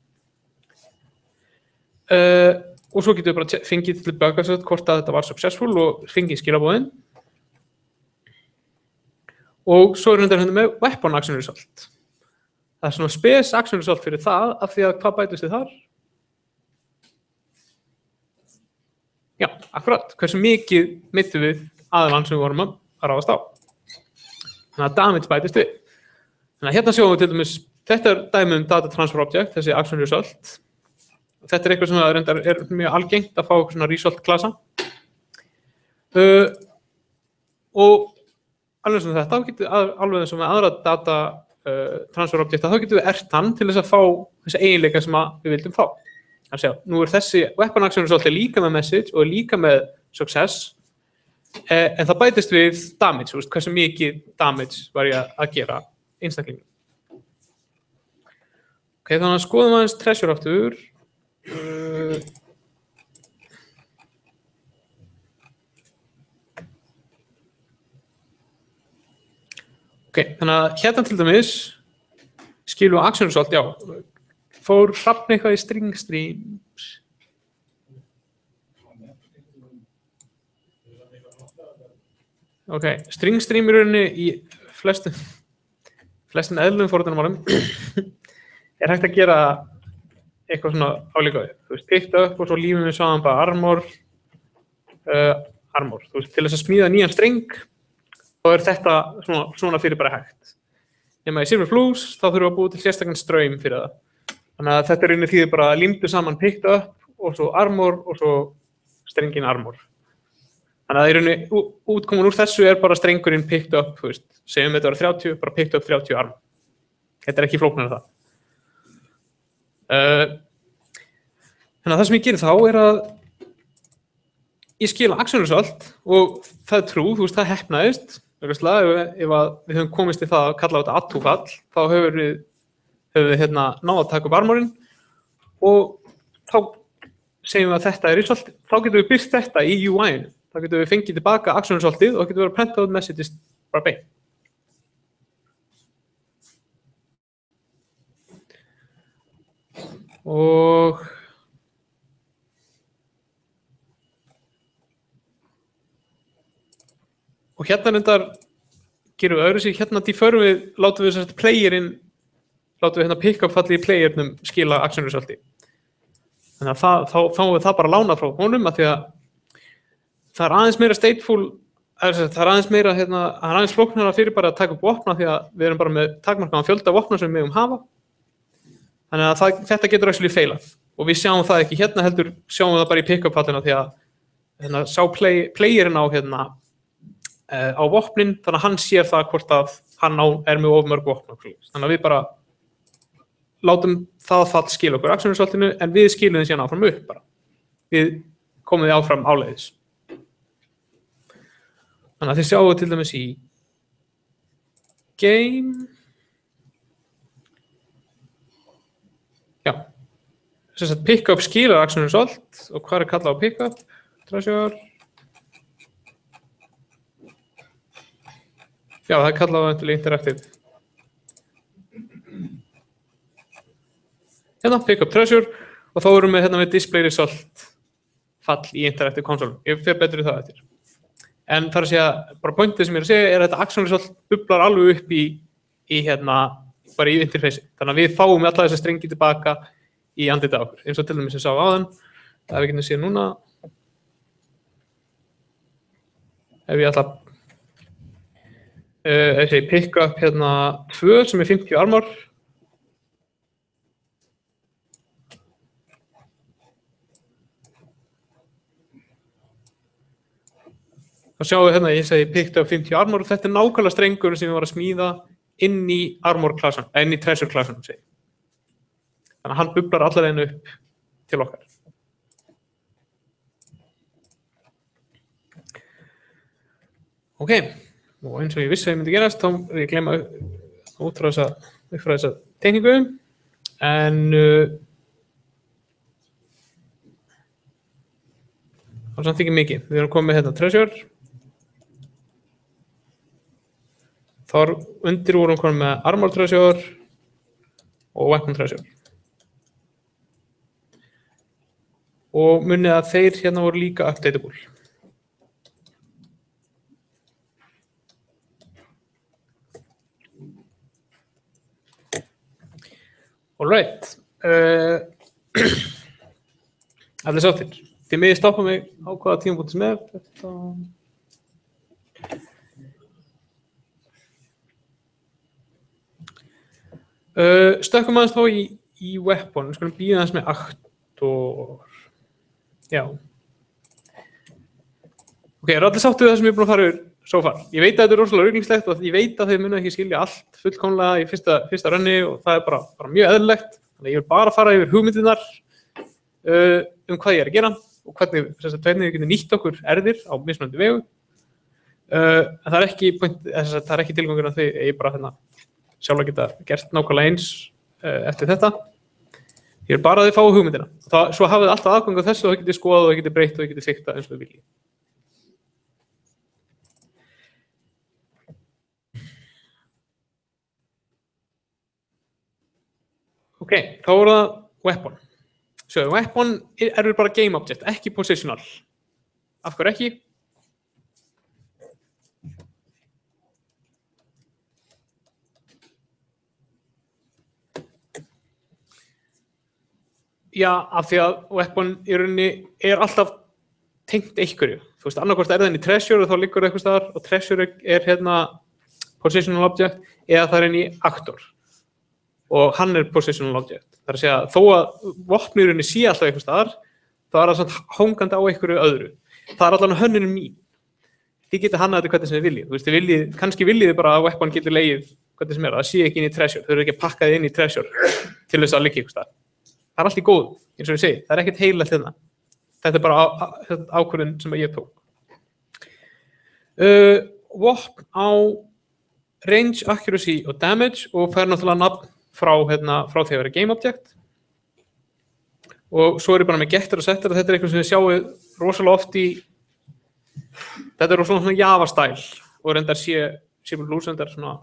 Uh, og svo getum við bara fengið tilbaka hvort að þetta var successful og fengið skilaboðin. Og svo er reyndar hérna með weapon action result. Það er svona spes action result fyrir það, af því að hvað bætist þið þar? Já, akkurat. Hversu mikið mittum við aðeins sem við vorum að ráðast á. Þannig að damage bætist við. Þannig að hérna sjáum við til dæmis, þetta er dæmi um data transfer object, þessi action result. Þetta er eitthvað sem reyndar er mjög algengt að fá eitthvað svona result klasa. Uh, og alveg sem þetta, getur, alveg sem með aðra data uh, transfer object, þá getum við ert hann til þess að fá þessi eiginleika sem við vildum fá. Þannig að nú er þessi weapon action result líka með message og líka með success, eh, en það bætist við damage, veist, hversu mikið damage var ég að gera einstaklingum. Ok, þannig að skoðum aðeins treasure aftur. Uh, ok, þannig að hérna til dæmis skilu action result, já, fór hrafn eitthvað í string streams. Ok, string stream í rauninni í flestum, flestum eðlum forritunarmálum er hægt að gera eitthvað svona álíka. Þú veist, picked up og svo lífum við saman bara armor, uh, armor. Þú veist, til þess að smíða nýjan string, þá er þetta svona, svona fyrir bara hægt. Nema í Silver Blues, þá þurfum við að búa til sérstakann ströym fyrir það. Þannig að þetta er rauninni þýðir bara límdu saman picked up og svo armor og svo strengin armor. Þannig að í rauninni útkoman úr þessu er bara strengurinn picked up, þú veist, segjum þetta var þrjátíu, bara picked up þrjátíu armor. Þetta er ekki flóknar en það. Uh, þannig að það sem ég gerir þá er að ég skila action result og það er trú, þú veist, það heppnaðist. Ef, ef að við höfum komist í það að kalla þetta add-to-fall, þá höfum við höfum við hérna náða að taka upp armorinn og þá segjum við að þetta er result, þá getum við byrst þetta í U I-inu. Þá getum við fengið tilbaka action resultið og getum við að prenta út messages bara beint. Og og hérna reyndar gerum við öðru sig, hérna deferrum við, látum við þess að playerinn látum við hérna pick-up falli í playernum skila action resulti. Þannig að það, þá fáum við það bara lánað frá honum að því að það er aðeins meira stateful, það er aðeins meira, hérna, það er aðeins flóknara fyrir bara að taka upp vopna því að við erum bara með takmarkaðan fjölda vopna sem við megum hafa. Þannig að það, þetta getur actually failað og við sjáum það ekki hérna heldur, sjáum við það bara í pick-up fallina því að hérna, sá play, playerinn á, hérna, uh, á vopnin, þannig að hann sér það hvort að hann á, er með of mörg vopna. Þannig að við bara látum það fall skila okkur action resultinu en við skilum þið síðan áfram upp bara. Við komum þið áfram áleiðis. Þannig að þið sjáum til dæmis í game. Já. Þess að pick-up skilar action result og hvað er kallað á pick-up? Treasure. Já, það er kallað á interactive. Hérna, pick-up treasure og þá erum við hérna með display result fall í interactive console. Ég fer betur í það eftir. En það er að segja, bara pointið sem ég er að segja er að þetta action result bublar alveg upp í, í hérna, bara í interface. Þannig að við fáum alla þessa strengi tilbaka í andlitið á okkur. Eins og til dæmis ég sá áðan, það er við getum séð núna. Ef ég ætla uh, ef ég pick up hérna tvö sem er fimmtíu armor. Þá sjáum við hérna, ég segi picked up fimmtíu armor og þetta er nákvæmlega strengurinn sem við varum að smíða inn í armor klassan, inn í treasure klassan. Þannig að hann bublar allar einu upp til okkar. Ok, og eins og ég vissi að ég myndi gerast, þá er ég að gleyma út frá þessa, upp frá þessa tekníku. En uh, Það er samt ekki mikið. Við erum komið með hérna treasure. Þar undir vorum komið með armor treasure og weapon treasure. Og munið að þeir hérna voru líka updatable. Alright. Uh, Allir sáttir. Þið miðið stoppa mig á hvaða tímapunkti sem er. Þetta... Uh, stökkum aðeins þá í, í weapon. Við skulum bíða aðeins með Actor. Já. Ok, er allir sáttu við það sem ég er búin að fara yfir so far? Ég veit að þetta er rosalega ruglingslegt og ég veit að þið munið ekki skilja allt fullkomlega í fyrsta, fyrsta runni og það er bara, bara mjög eðlilegt. Þannig að ég vil bara fara yfir hugmyndirnar uh, um hvað ég er að gera og hvernig, hvernig við getum nýtt okkur erðir á mismunandi vegu. Uh, en það er ekki, point, það er ekki tilgangur að þið eigi bara hérna, sjálf að geta gert nákvæmlega eins uh, eftir þetta. Ég vil bara að þið fá hugmyndina. Það, svo hafið þið alltaf aðgang á þessu og þið getið skoðað og þið getið breytt og þið getið fikta eins og þið viljið. Ok, þá er það weapon. Svo, weapon er bara game object, ekki positional. Af hverju ekki? Já, af því að weapon í rauninni er alltaf tengt einhverju. Þú veist, annarkvort er það inn í treasure og þá liggur það eitthvað staðar og treasure er hérna positional object eða það er inn í actor. Og hann er positional object. Það er að segja, þó að vopnið í rauninni sé alltaf eitthvað staðar, þá er það samt hóngandi á einhverju öðru. Það er allan hönnunum mín. Þið getið hannað þetta hvernig sem þið viljið. Þú veist, þið viljið, kannski viljið þið bara að weapon getur legið hvernig sem er. Það sé ekki inn í treasure. Þau eru ekki að pakka þið inn í treasure til þess að liggja eitthvað staðar. Það er allt í góð, eins og ég segi. Það er ekkert heilagt hérna. Þetta er bara á, á, ákvörðun sem ég tók. Uh, vopn á range, accuracy og damage og fær náttúrulega nafn frá, hérna, frá því að vera game object. Og svo er ég bara með getter og setter og þetta er eitthvað sem við sjáum rosalega oft í, þetta er rosalega svona Java-stæl og reyndar sé, sé blues reyndar svona,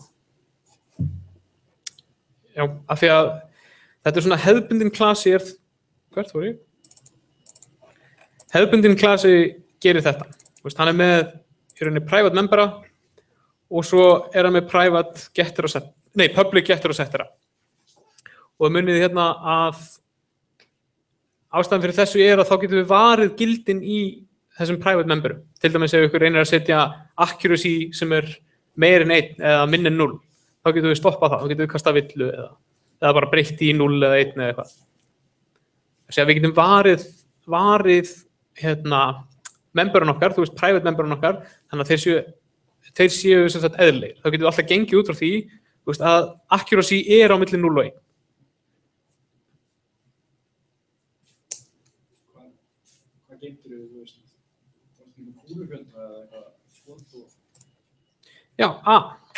já, af því að þetta er svona hefðbundin klasi er, hvert voru ég? Hefðbundin klasi gerir þetta. Veist, hann er með í rauninni private membera og svo er hann með private getter og setter, nei, public getter og settera. Og munið hérna að ástæðan fyrir þessu er að þá getum við varið gildin í þessum private memberum. Til dæmis ef ykkur reynir að setja accuracy sem er meir en einn eða minn en null, þá getum við stoppað það, þá getum við kastað villu eða, eða bara breytt í null eða einn eða eitthvað. Þess að við getum varið, varið hérna, memberun okkar, þú veist, private memberun okkar, þannig að þeir séu, þeir séu sem sagt eðlilegir. Þá getum við alltaf gengið út frá því, þú veist, að accuracy er á milli null og einn. Já, A.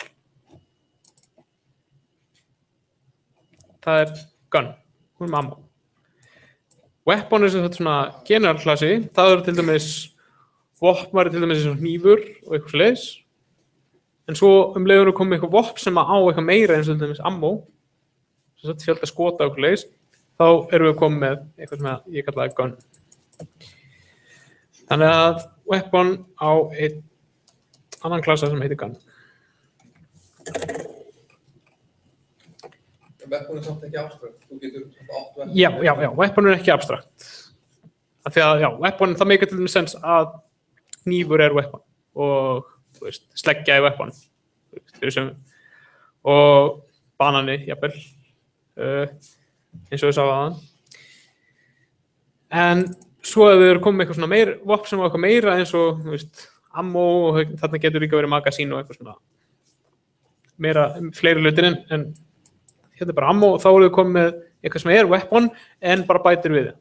Það er gun, hún er ammo. Weapon er sem þetta svona general klasi, það eru til dæmis vopn var til dæmis svona hnífur og eitthvað svoleiðis. En svo um leiður að koma eitthvað vopn sem á eitthvað meira eins og til dæmis ammo, sem þetta fjölda skota og eitthvað leiðis, þá erum við komið með eitthvað sem ég kallaði gun. Þannig að weapon á einn annan klasa sem heitir gun. Weapon er samt ekki abstrakt. Þú getur átt weapon. Já, já, já, weapon er ekki abstrakt. Af því að, já, weapon, það meikar til dæmis sens að hnífur er weapon og, þú veist, sleggja er weapon. Sem, og banani, jafnvel, uh, eins og við sáum aðan. En svo ef við erum komið með eitthvað svona meir, vopn sem á eitthvað meira eins og, þú veist, ammo og þarna getur líka verið magasín og eitthvað svona meira, fleiri hlutir en, en hérna er bara ammo og þá erum við komið með eitthvað sem er weapon en bara bætir við.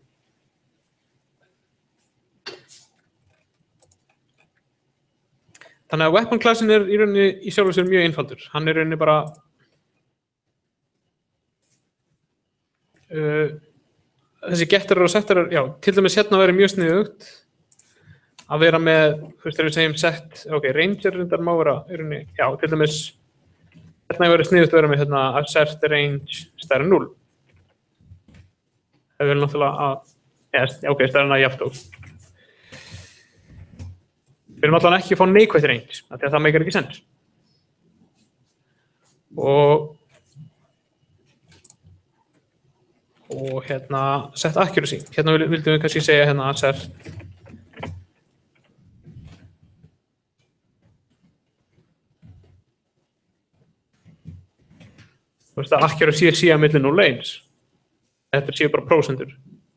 Þannig að weapon klassin er í rauninni í sjálfu sér mjög einfaldur. Hann er í rauninni bara uh, þessi getterar og setterar, já, til dæmis hérna verið mjög sniðugt að vera með, þú veist, þegar við segjum set, ok, ranger reyndar má vera, er henni, já, til dæmis, hérna hefur verið sniðust að vera með hérna assert range stærra en núll. Það vil náttúrulega að, ja, ok, stærra en að jafntók. Við erum allavega ekki að fá neikvætt range, af því að það meikar ekki sens. Og, og hérna, set accuracy. Hérna vildum við kannski segja hérna assert. Þú veist að accuracy er síðan milli núll og eins. Þetta er síðan bara prósentur.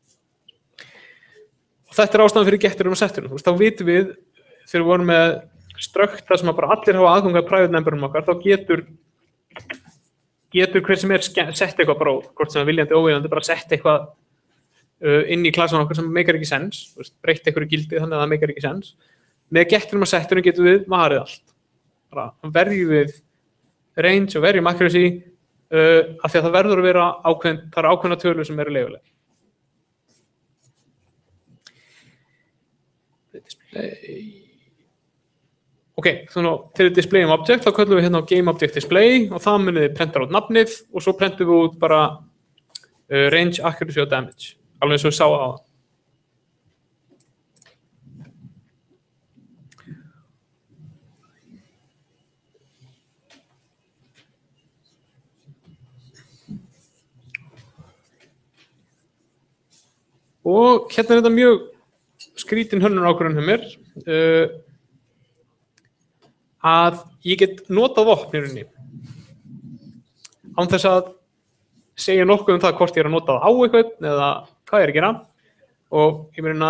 Og þetta er ástæðan fyrir getturum og setturum. Þú veist, þá vitum við, þegar við vorum með strökt þar sem að bara allir hafa aðgang að private memberum okkar, þá getur getur hver sem er sett eitthvað bara, hvort sem er viljandi og óviljandi, bara sett eitthvað uh, inn í klassan okkar sem meikar ekki sens, breytt eitthvað gildi þannig að það meikar ekki sens. Með getturum og setturum getum við varið allt. Bara verjum við range og verjum accuracy uh, af því að það verður að vera ákveðin, það eru ákveðna tölur sem eru leyfileg. Display. Ok, þannig að til display um object, þá köllum við hérna á game object display og það munið prentar út nafnið og svo prentum við út bara uh, range, accuracy og damage, alveg eins og við sáum á það. Og hérna er þetta mjög skrítin hönnun ákvörðun hjá mér. Uh, að ég get notað vopn í rauninni án þess að segja nokkuð um það hvort ég er að nota það á eitthvað eða hvað ég er að gera og ég meina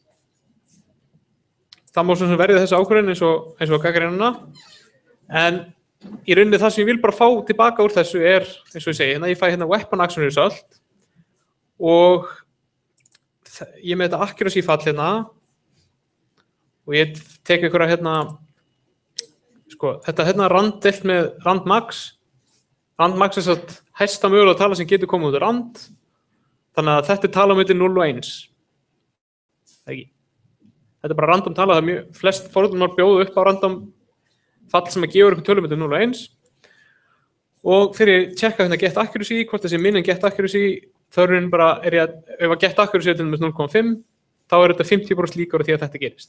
það má svo sem verði þessi ákvörðun eins og, eins og gagnrýnina en í rauninni það sem ég vil bara fá tilbaka úr þessu er eins og ég segi, hérna ég fæ hérna weapon action result og ég með þetta accuracy fall hérna og ég tek einhverja hérna Sko, þetta hérna randdelt með rand max. Rand max er svo hæsta mögulega tala sem getur komið út af rand. Þannig að þetta er tala um milli núll og eins. Ekki. Þetta er bara random tala, það er mjög, flest forritunarmál bjóða upp á random fall sem að gefa ykkur tölum milli núll og eins. Og þegar ég tjekka hérna get accuracy, hvort þessi minn en get accuracy, þörfinn bara er ég að, ef að get accuracy er til dæmis núll komma fimm, þá er þetta fimmtíu prósent líkur því að þetta gerist.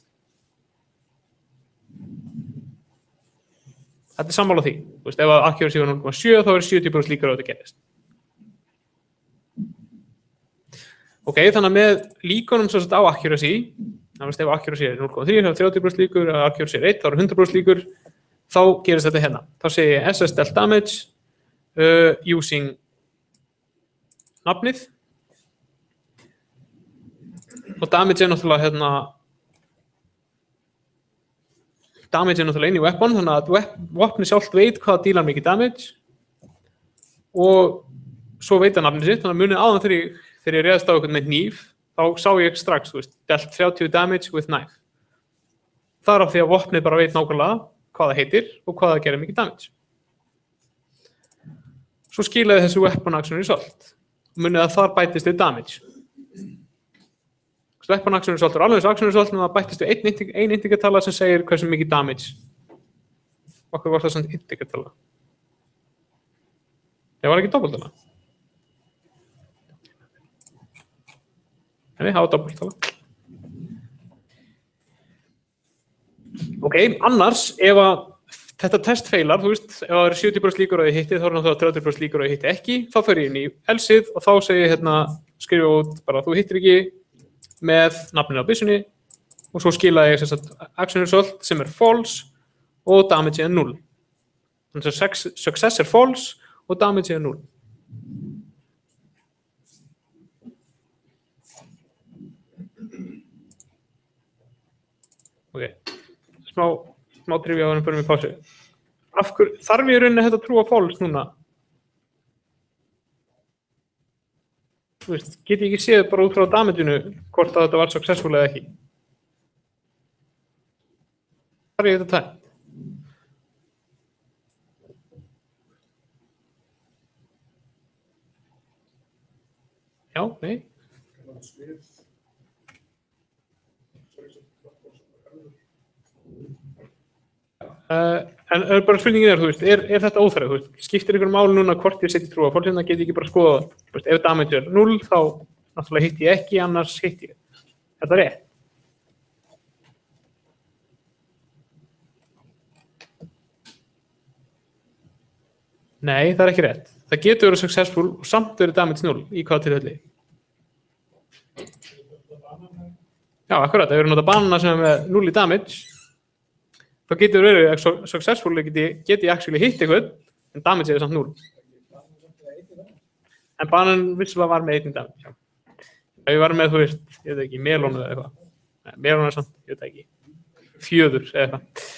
Þetta er sammála því. Þú veist, ef að accuracy var núll komma sjö þá er sjötíu prósent líkur á þetta gerist. Ok, þannig að með líkunum svo sett á accuracy, þannig að ef accuracy er núll komma þrjú þá er þrjátíu prósent líkur, ef accuracy er eitt þá er hundrað prósent líkur, þá gerist þetta hérna. Þá segi ég S S delt damage uh, using nafnið og damage er náttúrulega hérna damage er náttúrulega inn í weapon, þannig að vopni sjálft veit hvað dílar mikið damage og svo veit það nafnið sitt, þannig að munið áðan þegar ég, þegar ég réðst á eitthvað með hníf, þá sá ég strax, þú veist, delt þrjátíu damage with knife. Það er af því að vopnið bara veit nákvæmlega hvað það heitir og hvað það gerir mikið damage. Svo skilaði þessu weapon action result, munið að þar bætist við damage. Weapon action result er alveg þessu action result en það bættist við einn ein integertala sem segir hversu mikið damage. Okkur var það svona integertala. Það var ekki doppeltala. Nei, það var doppeltala. Ok, annars ef að þetta test feilar, þú veist, ef það eru sjötíu prósent líkur að ég hitti, þá er náttúrulega þrjátíu prósent líkur að ég hitti ekki, þá fer ég inn í else-ið og þá segi ég hérna, skrifa út bara þú hittir ekki með nafninu á byssunni og svo skilaði ég sagt, action result sem er false og damage er null. Þannig að success er false og damage er null. Ok, smá, smá trivia á hann fyrir mig pásu. Af hverju þarf ég í rauninni þetta trúa false núna? Þú veist, get ég ekki séð bara út frá damageinu hvort að þetta var successful eða ekki. Þar er ég þetta tæmt. Já, nei. Uh, en er bara spurningin er, þú veist, er, er þetta óþarfi, þú veist, skiptir ykkur máli núna hvort ég setji trú á fólk hérna get ég ekki bara skoða, þú veist, ef damage er núll þá náttúrulega hitt ég ekki, annars hitt ég. Er það rétt? Nei, það er ekki rétt. Það getur verið successful og samt verið damage null í hvaða tilfelli. Já, akkurat, ef við erum notað banana sem er með null í damage, þá getur verið successful, get ég, get ég actually hitt eitthvað, en damage er samt null. En banan vissulega var með einn damage, já. Ef ég var með, þú veist, ég veit ekki, melónu eða eitthvað. Nei, melónu er samt, ég veit ekki, fjöður eða eitthvað.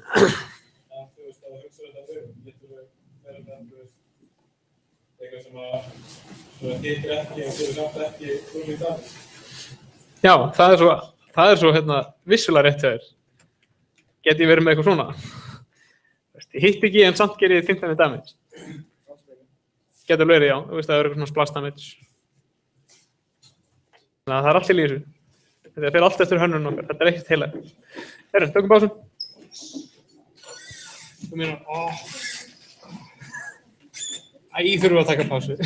Eitthvað sem að hittir ekki og fyrir samt ekki null í damage. Já, það er svo, það er svo hérna, vissulega rétt hjá þér. Get ég verið með eitthvað svona? Ég hitt ekki en samt ger ég fimmtán damage. Getur verið, já, þú veist að það er eitthvað svona splash damage. Þannig að það er allt til í þessu. Þetta fer allt eftir hönnun okkar, þetta er ekkert heila. Herru, tökum pásu. Þú meina, óh. Æ, þurfum að taka pásu.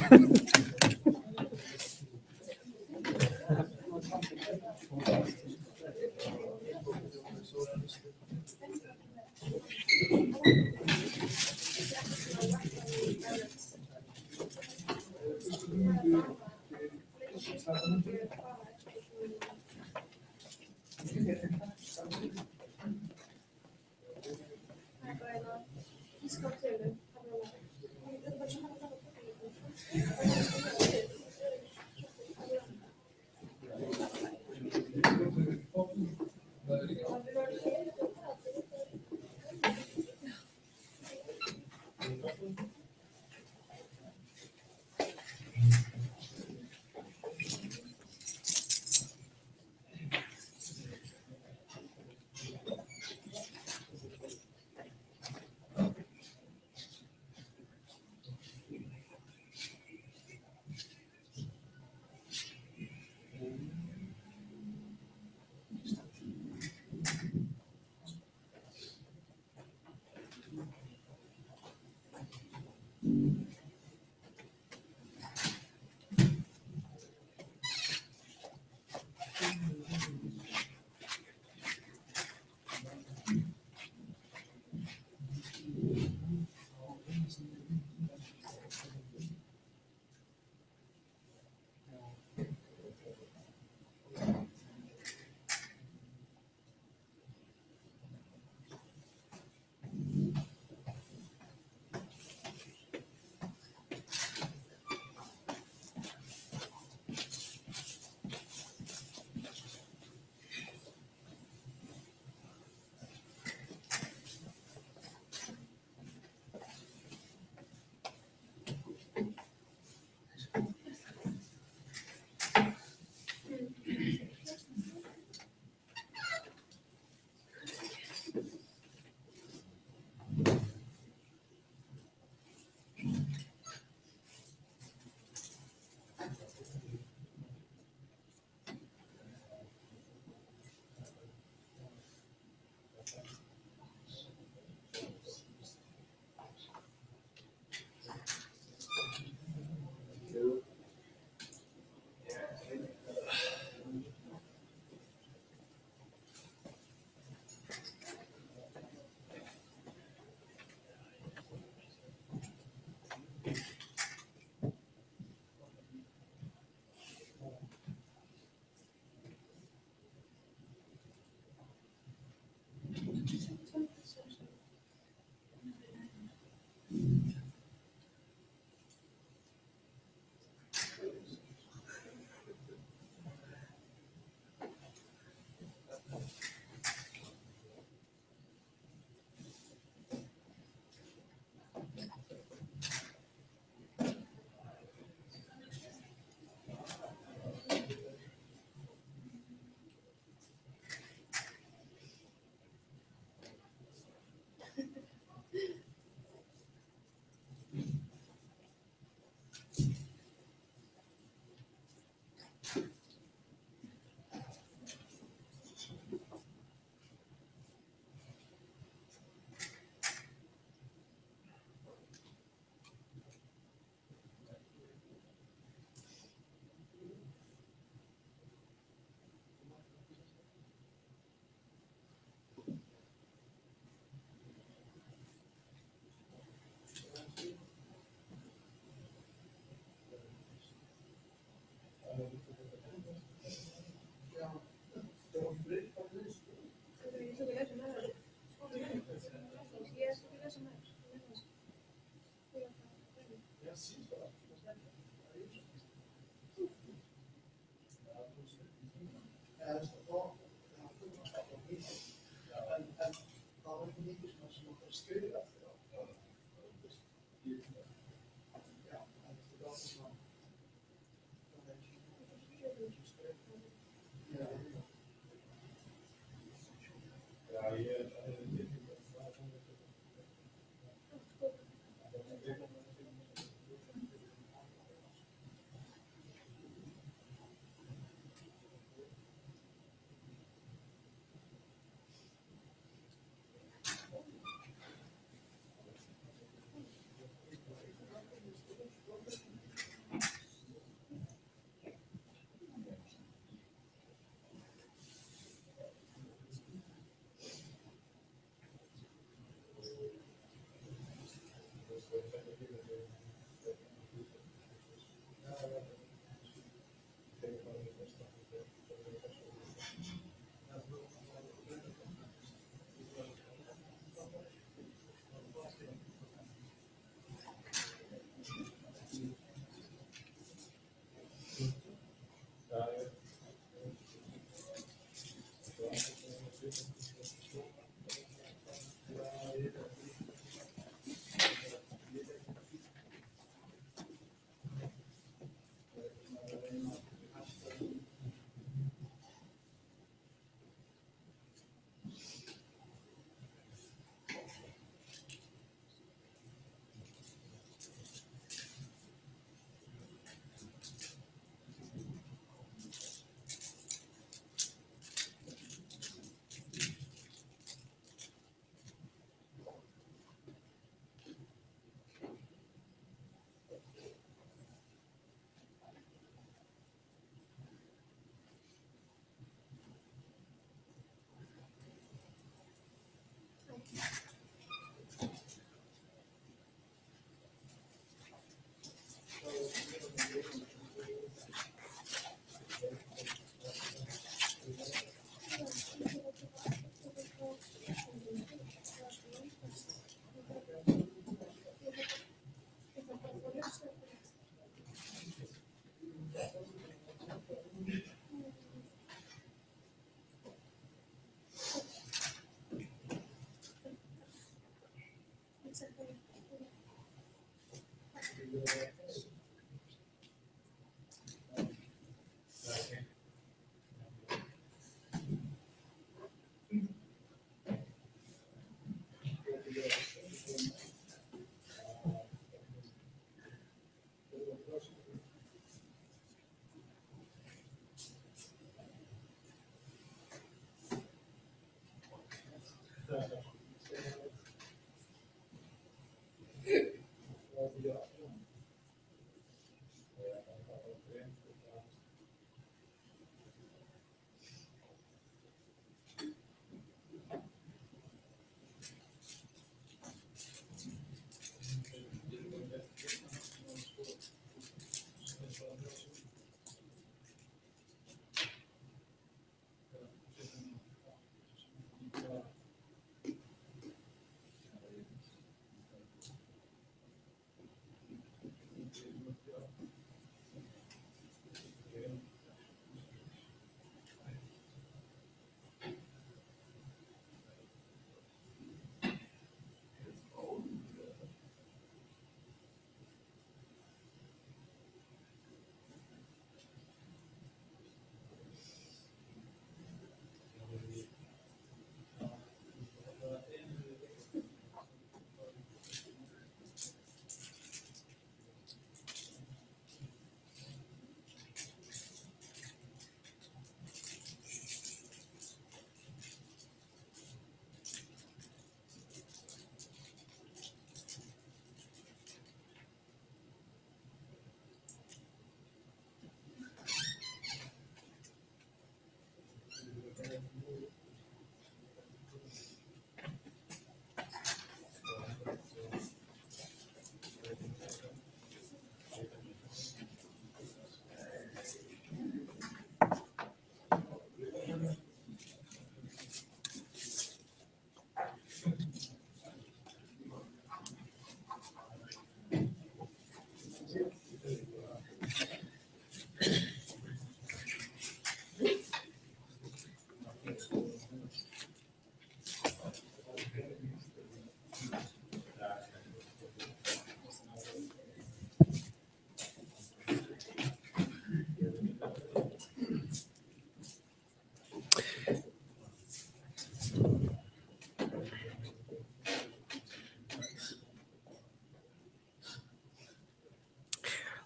Já, ég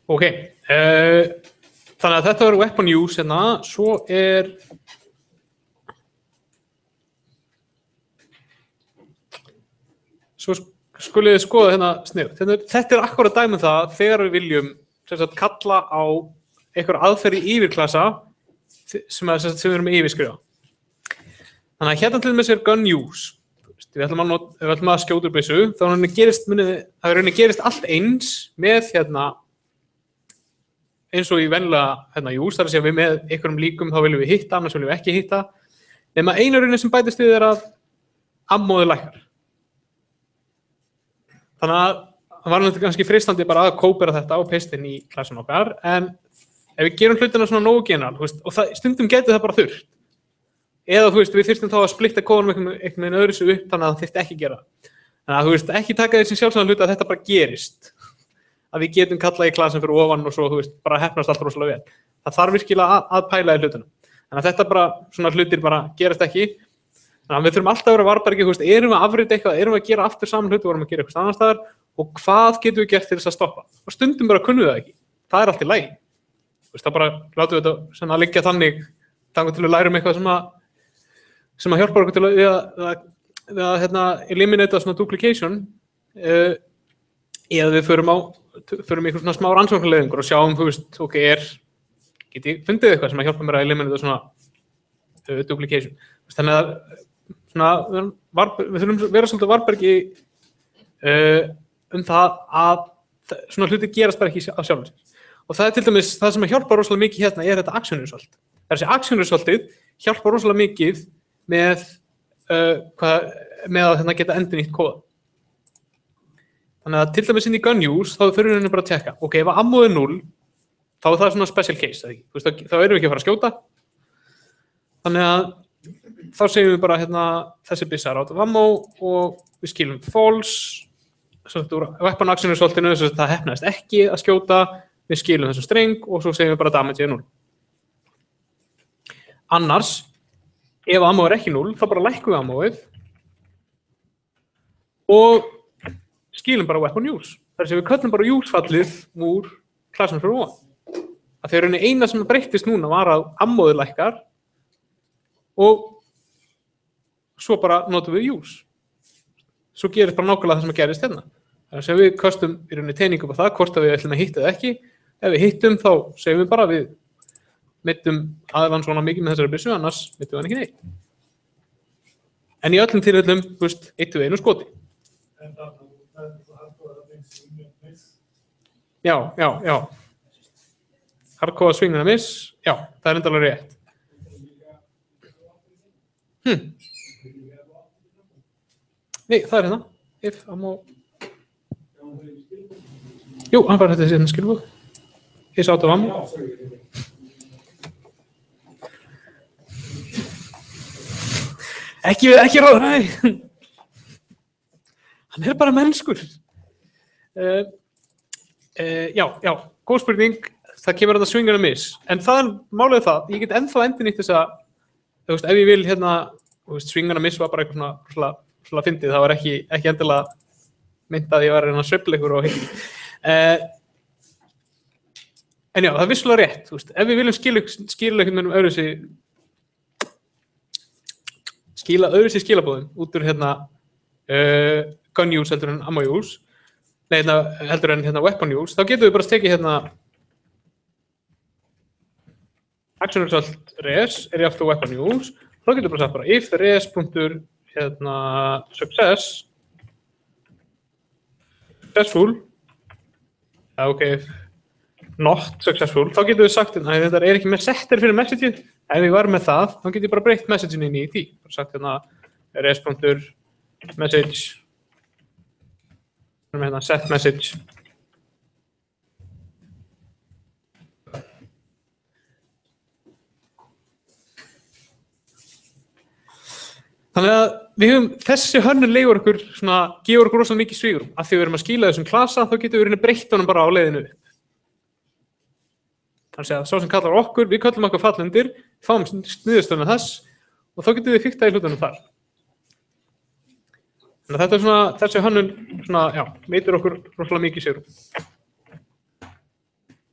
Ok, uh, þannig að þetta var weapon use hérna, svo er svo skulið þið skoða hérna snið. Þetta er akkurat dæmi um það þegar við viljum sem sagt, kalla á einhver aðferð í yfirklassa sem, að, sem, sagt, sem við erum að yfirskrifa. Þannig að hérna til dæmis er gun use. Við ætlum að, not, við ætlum að skjóta úr byssu, þá gerist, munið, það er gerist allt eins með hérna, eins og í venjulega hérna, use, þar að segja við með einhverjum líkum þá viljum við hitta, annars viljum við ekki hitta. Nema einu raunin sem bætist við er að ammóðið lækkar. Þannig að það var náttúrulega kannski freistandi bara að kópera þetta á pastin í klassun okkar, en ef við gerum hlutina svona nógu general, veist, og það, stundum getur það bara þurft, eða þú veist, við þyrstum þá að splitta kóðunum einhvern veginn öðru sig upp, þannig að það þyrfti ekki gera. Þannig að þú veist, ekki taka þessi sjálfsagðan hluta að þetta bara gerist, að við getum kallað í klassin fyrir ofan og svo, þú veist, bara hefnast allt rosalega vel. Það þarf virkilega að, að pæla í hlutunum. Þannig að þetta bara, svona hlutir bara gerast ekki. Þannig að við þurfum alltaf að vera varbergi, þú veist, erum við að afrita eitthvað, erum við að gera aftur saman hluti, vorum að gera eitthvað annar staðar og hvað getum við gert til þess að stoppa? Og stundum bara kunnum við það ekki. Það er allt í lagi. Þú veist, þá bara látum við þetta svona að liggja þannig, þannig til við lærum eitthvað sem að, sem að hjálpa okkur til að, að, að, að hérna, eliminata svona duplication, uh, eða við förum á, förum í eitthvað svona smá rannsóknarleiðingur og sjáum, þú veist, ok, er, get ég fundið eitthvað sem að hjálpa mér að eliminata svona uh, duplication. Þannig að svona, var, við þurfum að vera svolítið varbergi uh, um það að svona hluti gerast bara ekki af sjálfum sér. Og það er til dæmis, það sem hjálpar rosalega mikið hérna er þetta action result. Þessi action resultið hjálpar rosalega mikið með, uh, hvað, með að hérna, geta endurnýtt kóða. Þannig að til dæmis inn í gun use, þá þurfum við bara að tjekka. Ok, ef ammo er null, þá er það svona special case. Það, veist, þá erum við ekki að fara að skjóta. Þannig að þá segjum við bara hérna, þessi byssa er out of ammo og við skilum false. Weapon action resultinu, það hefnaðist ekki að skjóta. Við skilum þessum streng og svo segjum við bara damage er null. Annars, ef ammo er ekki null, þá bara lækkum við ammoið og skilum bara weapon use. Það er sem við köllum bara use fallið úr klassan fyrir ofan. Að þegar einu eina sem breyttist núna var að ammoið lækkar og svo bara notum við use. Svo gerist bara nákvæmlega það sem gerist hérna. Það er sem við köstum í rauninni teining upp á það, hvort að við ætlum að hitta eða ekki. Ef við hittum þá segjum við bara við mittum aðeins svona mikið með þessari byssu, annars mittum við hann ekki neitt. En í öllum tilfellum, þú veist, eittum við einu skoti. Já, já, já. Hardcore swing and a miss, já, það er endalega rétt. Hm. Nei, það er hérna. If ammo. Jú, hann var þetta hérna skilbúð. Is out of ammo. Ekki, ekki ráða, nei. Hann er bara mennskur. Uh, uh, já, já, góð spurning. Það kemur þetta swing and a miss. En það er málið það, ég get ennþá endurnýtt þess að, þú veist, ef ég vil hérna, þú veist, swing and a miss var bara eitthvað svona, svona, svona fyndið, það var ekki, ekki endilega mynd að ég var að sveifla ykkur og heilt. Uh, En já, það er vissulega rétt, þú veist, ef við viljum skila, skila einhvern veginn öðruvísi, skila öðruvísi skilabóðum út úr hérna uh, gun use heldur en ammo use, nei, hérna, heldur en hérna weapon use, þá getum við bara stekið hérna action result res er í aftur weapon use, þá getum við bara sagt bara if the res punktur hérna success successful, ja, ok, not successful, þá getum við sagt að þetta er ekki með setter fyrir messageið. Ef við varum með það, þá getum við bara breytt messageinu inn í því. Bara sagt hérna res.message hérna set message. Þannig að við höfum, þessi hönnun leigur okkur svona, gefur okkur rosalega mikið svigrúm. Af því við erum að skila þessum klasa, þá getum við breytt honum bara á leiðinu upp. Þannig að sá sem kallar okkur, við kallum okkur fallendir, fáum niðurstöðuna þess og þá getum við fiktað í hlutunum þar. Þannig að þetta er svona, þessi hönnun, svona, já, veitir okkur rosalega mikið svigrúm.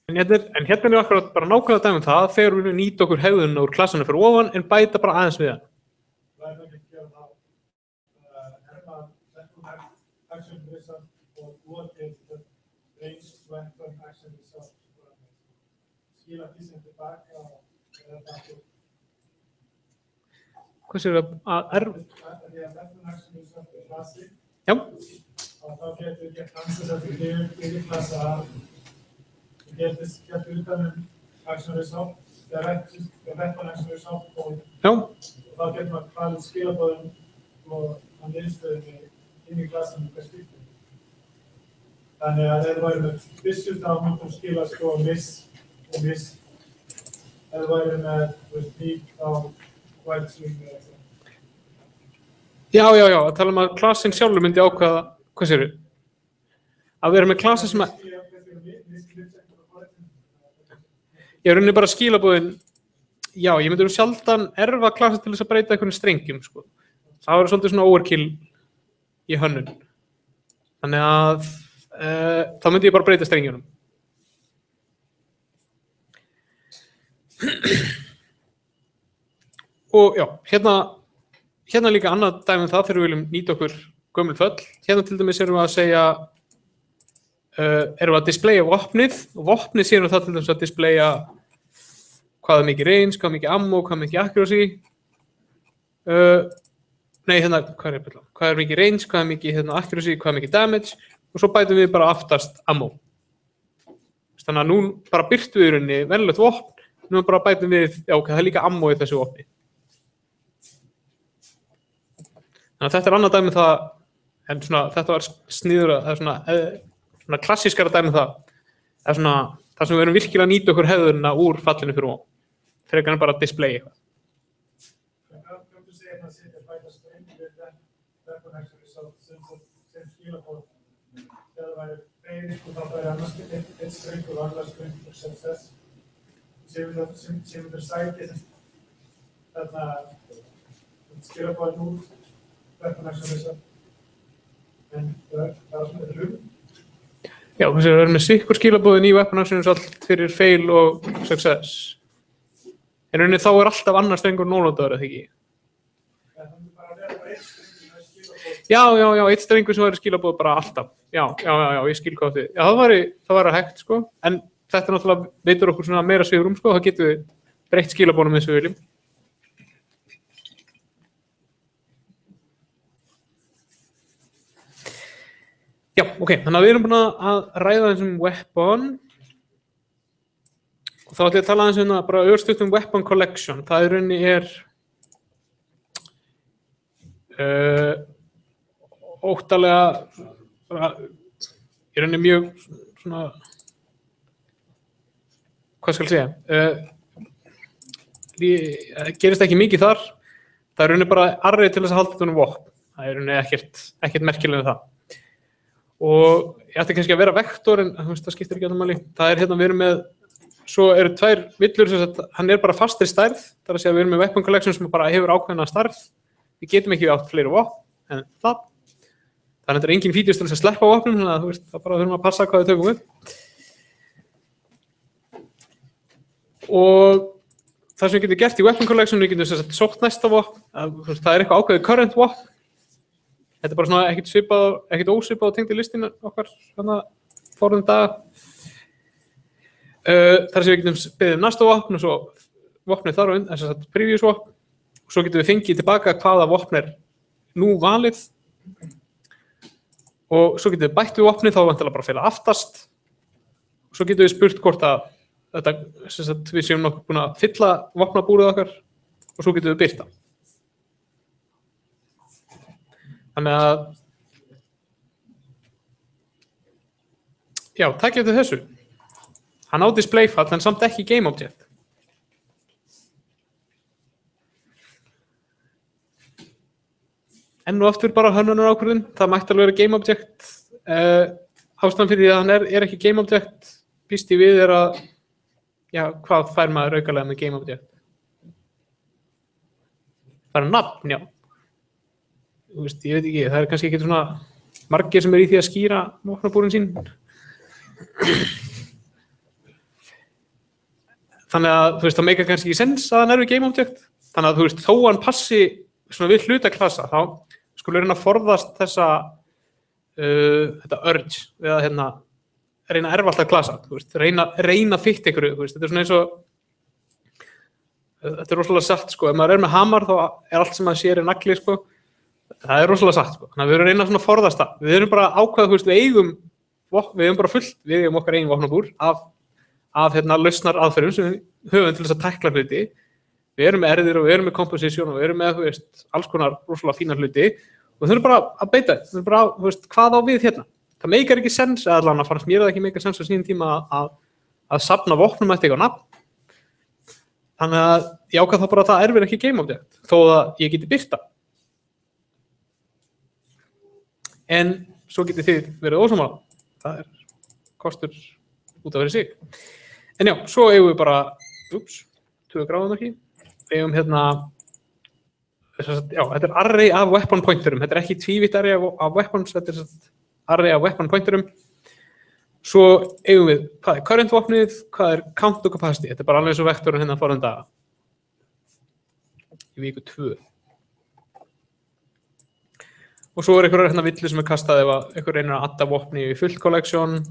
En hérna er, en hérna er akkurat bara nákvæmlega dæmi um það þegar við viljum nýta okkur hegðunina úr klassanum fyrir ofan en bæta bara aðeins við hann. Það er ekki að gera það. Herma second action result og búa til range weapon action result. Skila því sem tilbaka og eða það. Hvað séu það að er... Því að weapon action result er klassi. Já. Og þá getur við gett ansett að við yfir klassa að við getum gett utan um action result, the weapon action result og Já. þá getur maður hvalið skilabóðum og hann viðstöðinni inn í klassanum hver skipti. Þannig að ef þú væri með byssur þá myndum skila sko miss og miss. Ef þú væri með pík þá white swing eða eitthvað. Já, já, já, að tala um að klassin sjálfur myndi ákvaða, hvað séu? Að vera með klassi sem að... Ég rauninni bara skilabóðin, já, ég myndi nú sjaldan erfa klassi til þess að breyta einhvern strengjum, sko. Það var svolítið svona overkill í hönnun. Þannig að uh, þá myndi ég bara breyta strengjunum. Og já, hérna, hérna líka annað dæmi um það þegar við viljum nýta okkur gömul föll. Hérna til dæmis erum við að segja, uh, erum við að displaya vopnið og vopnið séum við það til dæmis að displaya hvað er mikið range, hvað er mikið ammo, hvað er mikið accuracy. Uh, nei, hérna, hvað er, hvað er mikið range, hvað er mikið hérna, accuracy, hvað er mikið damage og svo bætum við bara aftast ammo. Þannig að nú bara birtum við í rauninni venjulegt vopn, nú bara bætum við, já, ok, það er líka ammo í þessu vopni. Þannig að þetta er annað dæmi það, en svona, þetta var sniður að það er svona, svona klassískara dæmi það, það er svona, það sem við erum virkilega að nýta okkur hefðuna úr fallinu fyrir ofan, frekar en bara að display eitthvað. Hvað þú segir að það setja bæta strengi við weapon action result sem skilabóð þegar það væri fleiri sko þá væri annars einn strengur og annar strengur sem þess sem þetta sæti þarna skilabóðin úr weapon action result. En það er svona þetta hlut. Já, þess að við erum með sikkur skilabóðin í weapon action result fyrir fail og success. En rauninni þá er alltaf annar strengur nónotaður, eða ekki? Það er bara að vera bara einn strengur með skilabóð. Já, já, já, eitt strengur sem væri skilabóð bara alltaf. Já, já, já, já, ég skil hvað þið. Já, það væri, það væri hægt, sko. En þetta náttúrulega veitur okkur svona meira svigrúm, sko. Það getur við breytt skilabóðum eins og við viljum. Já, ok, þannig að við erum búin að ræða eins um weapon og þá ætlum ég að tala eins um bara örstutt um weapon collection. Það í rauninni er uh, óttalega í rauninni mjög svona, hvað skal ég segja, uh, gerist ekki mikið þar. Það er rauninni bara arrið til þess að halda þetta um vopn. Það er rauninni ekkert, ekkert merkilega með það. Og ég ætti kannski að vera vektor en veist, það skiptir ekki að það máli. Það er hérna við erum með, svo eru tvær villur sem sagt, hann er bara fastri stærð, það er að segja við erum með weapon collection sem bara hefur ákveðna stærð. Við getum ekki átt fleiri vopn en það. Þannig að þetta er engin fítjus til þess að sleppa vopnum, þannig að þú veist, það bara þurfum að passa hvað við tökum upp. Og það sem við getum gert í weapon collection, við getum sagt, sótt næsta vopn, það er eitthvað ákveðið current vopn. Þetta er bara svona ekkert svipað, ekkert ósvipað og tengt í listinu okkar svona fórðum daga. Uh, þar sem við getum beðið um næsta vopn og svo vopnið þar á undan, þess að previous vopn. Og svo getum við fengið tilbaka hvaða vopn er nú valið. Og svo getum við bætt við vopnið, þá vantilega bara að fela aftast. Og svo getum við spurt hvort að þetta, þess að við séum nokkuð búin að fylla vopnabúrið okkar og svo getum við byrta. Þannig að, já, takk eftir þessu. Hann á displayfall en samt ekki game object. Enn og aftur bara hönnunar ákvörðun, það mætti alveg vera game object. Uh, ástæðan fyrir því að hann er, er ekki game object, býst ég við er að, já, hvað fær maður aukalega með game object? Það er nafn, já. Þú veist, ég veit ekki, það er kannski ekki svona margir sem er í því að skýra vopnabúrin sín. þannig að, þú veist, það meikar kannski ekki sens að hann er við game object. Þannig að, þú veist, þó hann passi svona við hlutaklassa, þá skulum reyna að forðast þessa, uh, þetta urge, við að hérna, reyna að erfa alltaf klassa, þú veist, reyna, reyna að fitta ykkur, þú veist, þetta er svona eins og, þetta er rosalega satt, sko, ef maður er með hamar þá er allt sem maður sér í nagli, sko, það er rosalega satt, sko, þannig að við erum reyna svona að forðast það, við erum bara ákveða, þú veist, við eigum, við eigum bara fullt, við eigum okkar eigin vopnabúr af, af hérna lausnar aðferðum sem við höfum til þess að tækla hluti, við erum með erðir og við erum með composition og við erum með, þú veist, alls konar rosalega fína hluti og við þurfum bara að beita, við þurfum bara, þú veist, hvað á við hérna. Það meikar ekki sens, eða allan að fannst mér það ekki meikar sens á sínum tíma að, að safna vopnum eftir eitthvað nafn. Þannig að ég ákvað þá bara að það erfir ekki game object, þó að ég geti byrta. En svo getið þið verið ósammála. Það er kostur út af fyrir sig. En já, svo eigum við bara, ups, tvö gráðum ekki. Við eigum hérna, já, þetta er array af weapon pointerum. Þetta er ekki tvívítt array af weapons, þetta er array af weapon pointerum. Svo eigum við, hvað er current vopnið, hvað er count og capacity. Þetta er bara alveg eins og vektorinn hérna forðanda í viku tvö. Og svo er einhverjar hérna villu sem er kastað ef að einhver reynir að adda vopni í full collection.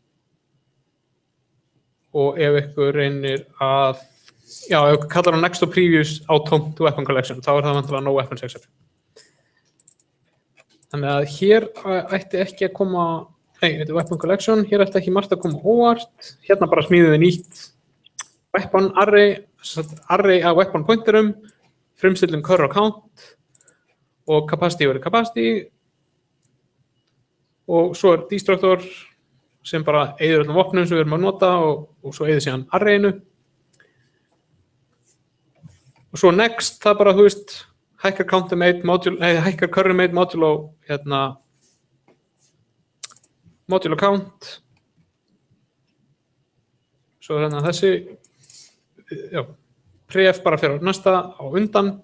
Og ef einhver reynir að, já, ef einhver kallar á next to previous á tómt weapon collection, þá er það vantilega no weapons exception. Þannig að hér ætti ekki að koma, nei, þetta er weapon collection, hér ætti ekki margt að koma óvart. Hérna bara smíðum við nýtt weapon array, array af weapon pointerum, frumstillum cur og count og capacity verið capacity og svo er destructor sem bara eyðir öllum vopnum sem við erum að nota og, og svo eyðir síðan arrayinu. Og svo next, það er bara, þú veist, hækkar counter-made, module, nei, hækkar current-made, modulo, hérna, modulo count. Svo er hérna þessi, já, pref bara fyrir næsta á undan.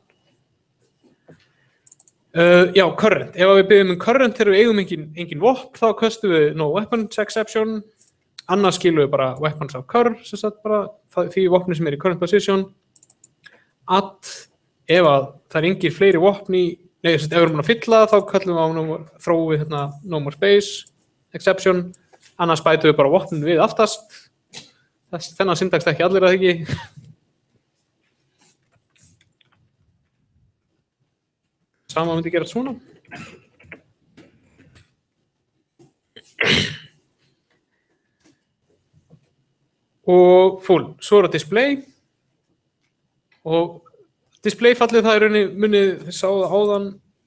Uh, já, current. Ef við byggjum um current þegar við eigum engin, engin vopn, þá köstum við no weapons exception. Annars skilum við bara weapons of cur, sem sagt bara því vopni sem er í current position. Add, ef að það er engin fleiri vopni, nei, ef við erum að fylla, þá köllum við á no, þróum við hérna no more space exception. Annars bætum við bara vopnin við aftast. Þess, þennan syntax ekki allir að ekki. Sama myndi gera svona. Og full. Svo er það display. Og display fallið það er rauninni, munið þið sáðu áðan.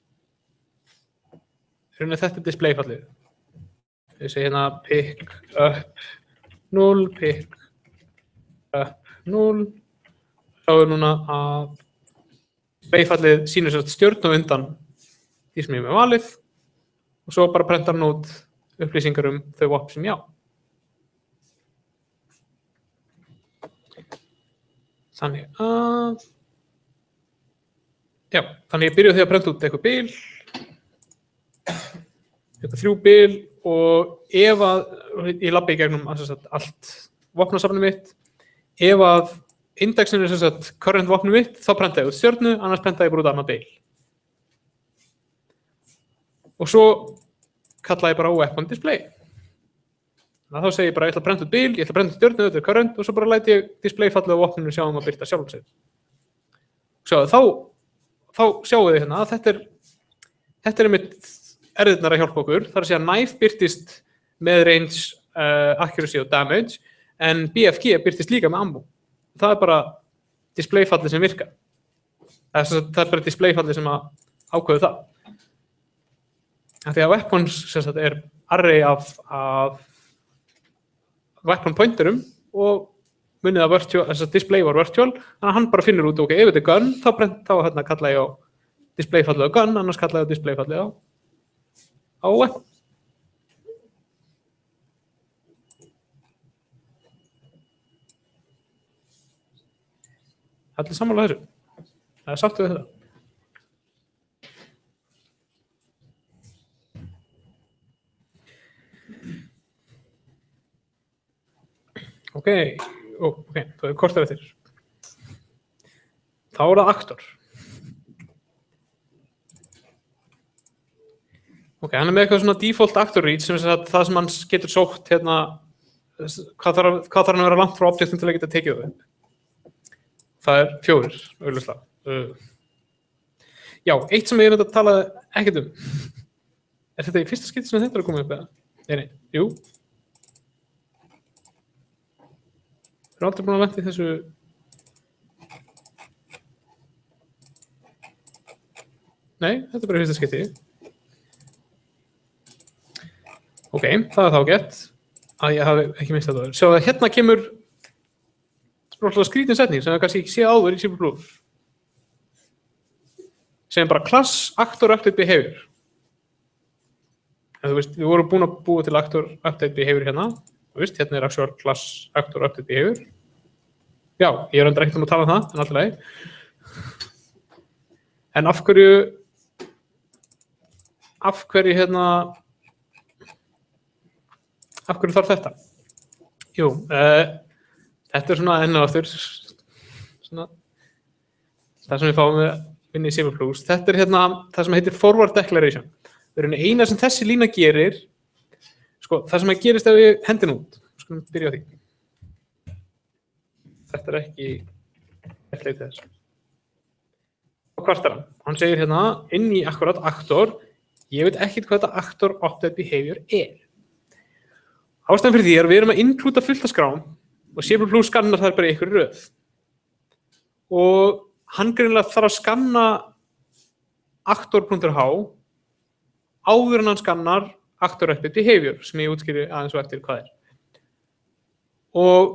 Rauninni þetta er display fallið. Þið segja hérna pick up null, pick up null. Sáðu núna að display-fallið sýnir sér stjörn á undan því sem ég er með valið og svo bara prentar hann út upplýsingar um þau vopn sem já. Þannig að, já, þannig ég byrjuði því að prenta út eitthvað bil, eitthvað þrjú bil og ef að, ég labbi í gegnum allt vopnasafnið mitt, ef að indexinu er sem sagt current vopnum mitt, þá prenta ég út stjörnu, annars prenta ég bara út annað bil. Og svo kalla ég bara weapon display. Þá segir ég bara, ég ætla að prenta út bil, ég ætla að prenta út stjörnu, þetta er current, og svo bara læti ég display fallið á vopninu sjá um að byrta sjálf sig. Sjáðu, þá, þá sjáu þið hérna að þetta er, þetta er einmitt erðirnar að hjálpa okkur. Það er að segja að knife byrtist með range, uh, accuracy og damage, en B F G byrtist líka með ammo. Það er bara displayfallið sem virkar. Það er, það er bara displayfallið sem að ákveðu það. Því að weapons sem sagt, er array af, af weapon pointerum og munið að virtual, þess að display var virtual, þannig að hann bara finnur út, ok, ef þetta er gun, þá, brent, þá hérna, kalla ég á displayfallið á gun, annars kalla ég á displayfallið á, á weapon. Allir sammála þessu. Það er sáttu við þetta. Ok, Ó, ok, það er kortar eftir. Þá er það aktor. Ok, hann er með eitthvað svona default actor reach sem er að það sem hann getur sótt hérna, hvað þarf, hvað þarf hann að vera langt frá objektum til að geta tekið það upp. Það er fjórir, augljóslega. Uh, já, eitt sem ég er að tala ekkert um. Er þetta í fyrsta skipti sem þetta er að koma upp eða? Nei, nei, jú. Við erum aldrei búin að lenda í þessu. Nei, þetta er bara í fyrsta skipti. Ok, það er þá gett að ég hafi ekki minnst þetta. Sjá að hérna kemur skrítin setning sem við kannski ekki séð áður í C plus plus. Sem bara class actor update behavior. En þú veist, við vorum búin að búa til actor update behavior hérna. Þú veist, hérna er actual class actor update behavior. Já, ég er endur ekkert um að tala um það, en alltaf leið. En af hverju af hverju hérna af hverju þarf þetta? Jú, uh, þetta er svona enn og aftur svona það sem við fáum við vinni í C plus plus. Þetta er hérna það sem heitir forward declaration. Það er eina sem þessi lína gerir, sko, það sem gerist ef við hendum út. Skulum byrja á því. Þetta er ekki ekki leið til þess. Og kvartar hann. Hann segir hérna inn í akkurat aktor, ég veit ekkert hvað þetta aktor update behavior er. Ástæðan fyrir því er að við erum að inklúta fullt af skrám og C plus plus skannar það bara í einhverju röð. Og hann greinilega þarf að skanna aktor.h áður en hann skannar aktor update behavior sem ég útskýri aðeins og eftir hvað er. Og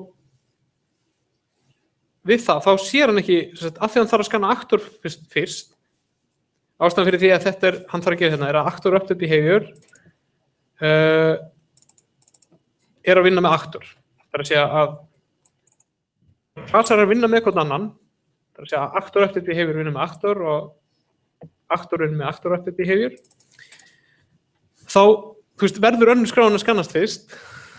við það, þá sér hann ekki, af því hann þarf að skanna aktor fyrst, fyrst ástæðan fyrir því að þetta er, hann þarf að gera hérna, er að aktor update behavior uh, er að vinna með aktor. Það er að segja að klassar er að vinna með hvern annan. Það er að segja að aktor update behavior vinna með aktor og aktor vinna með aktor update behavior. Þá, þú veist, verður önnur skráin að skannast fyrst.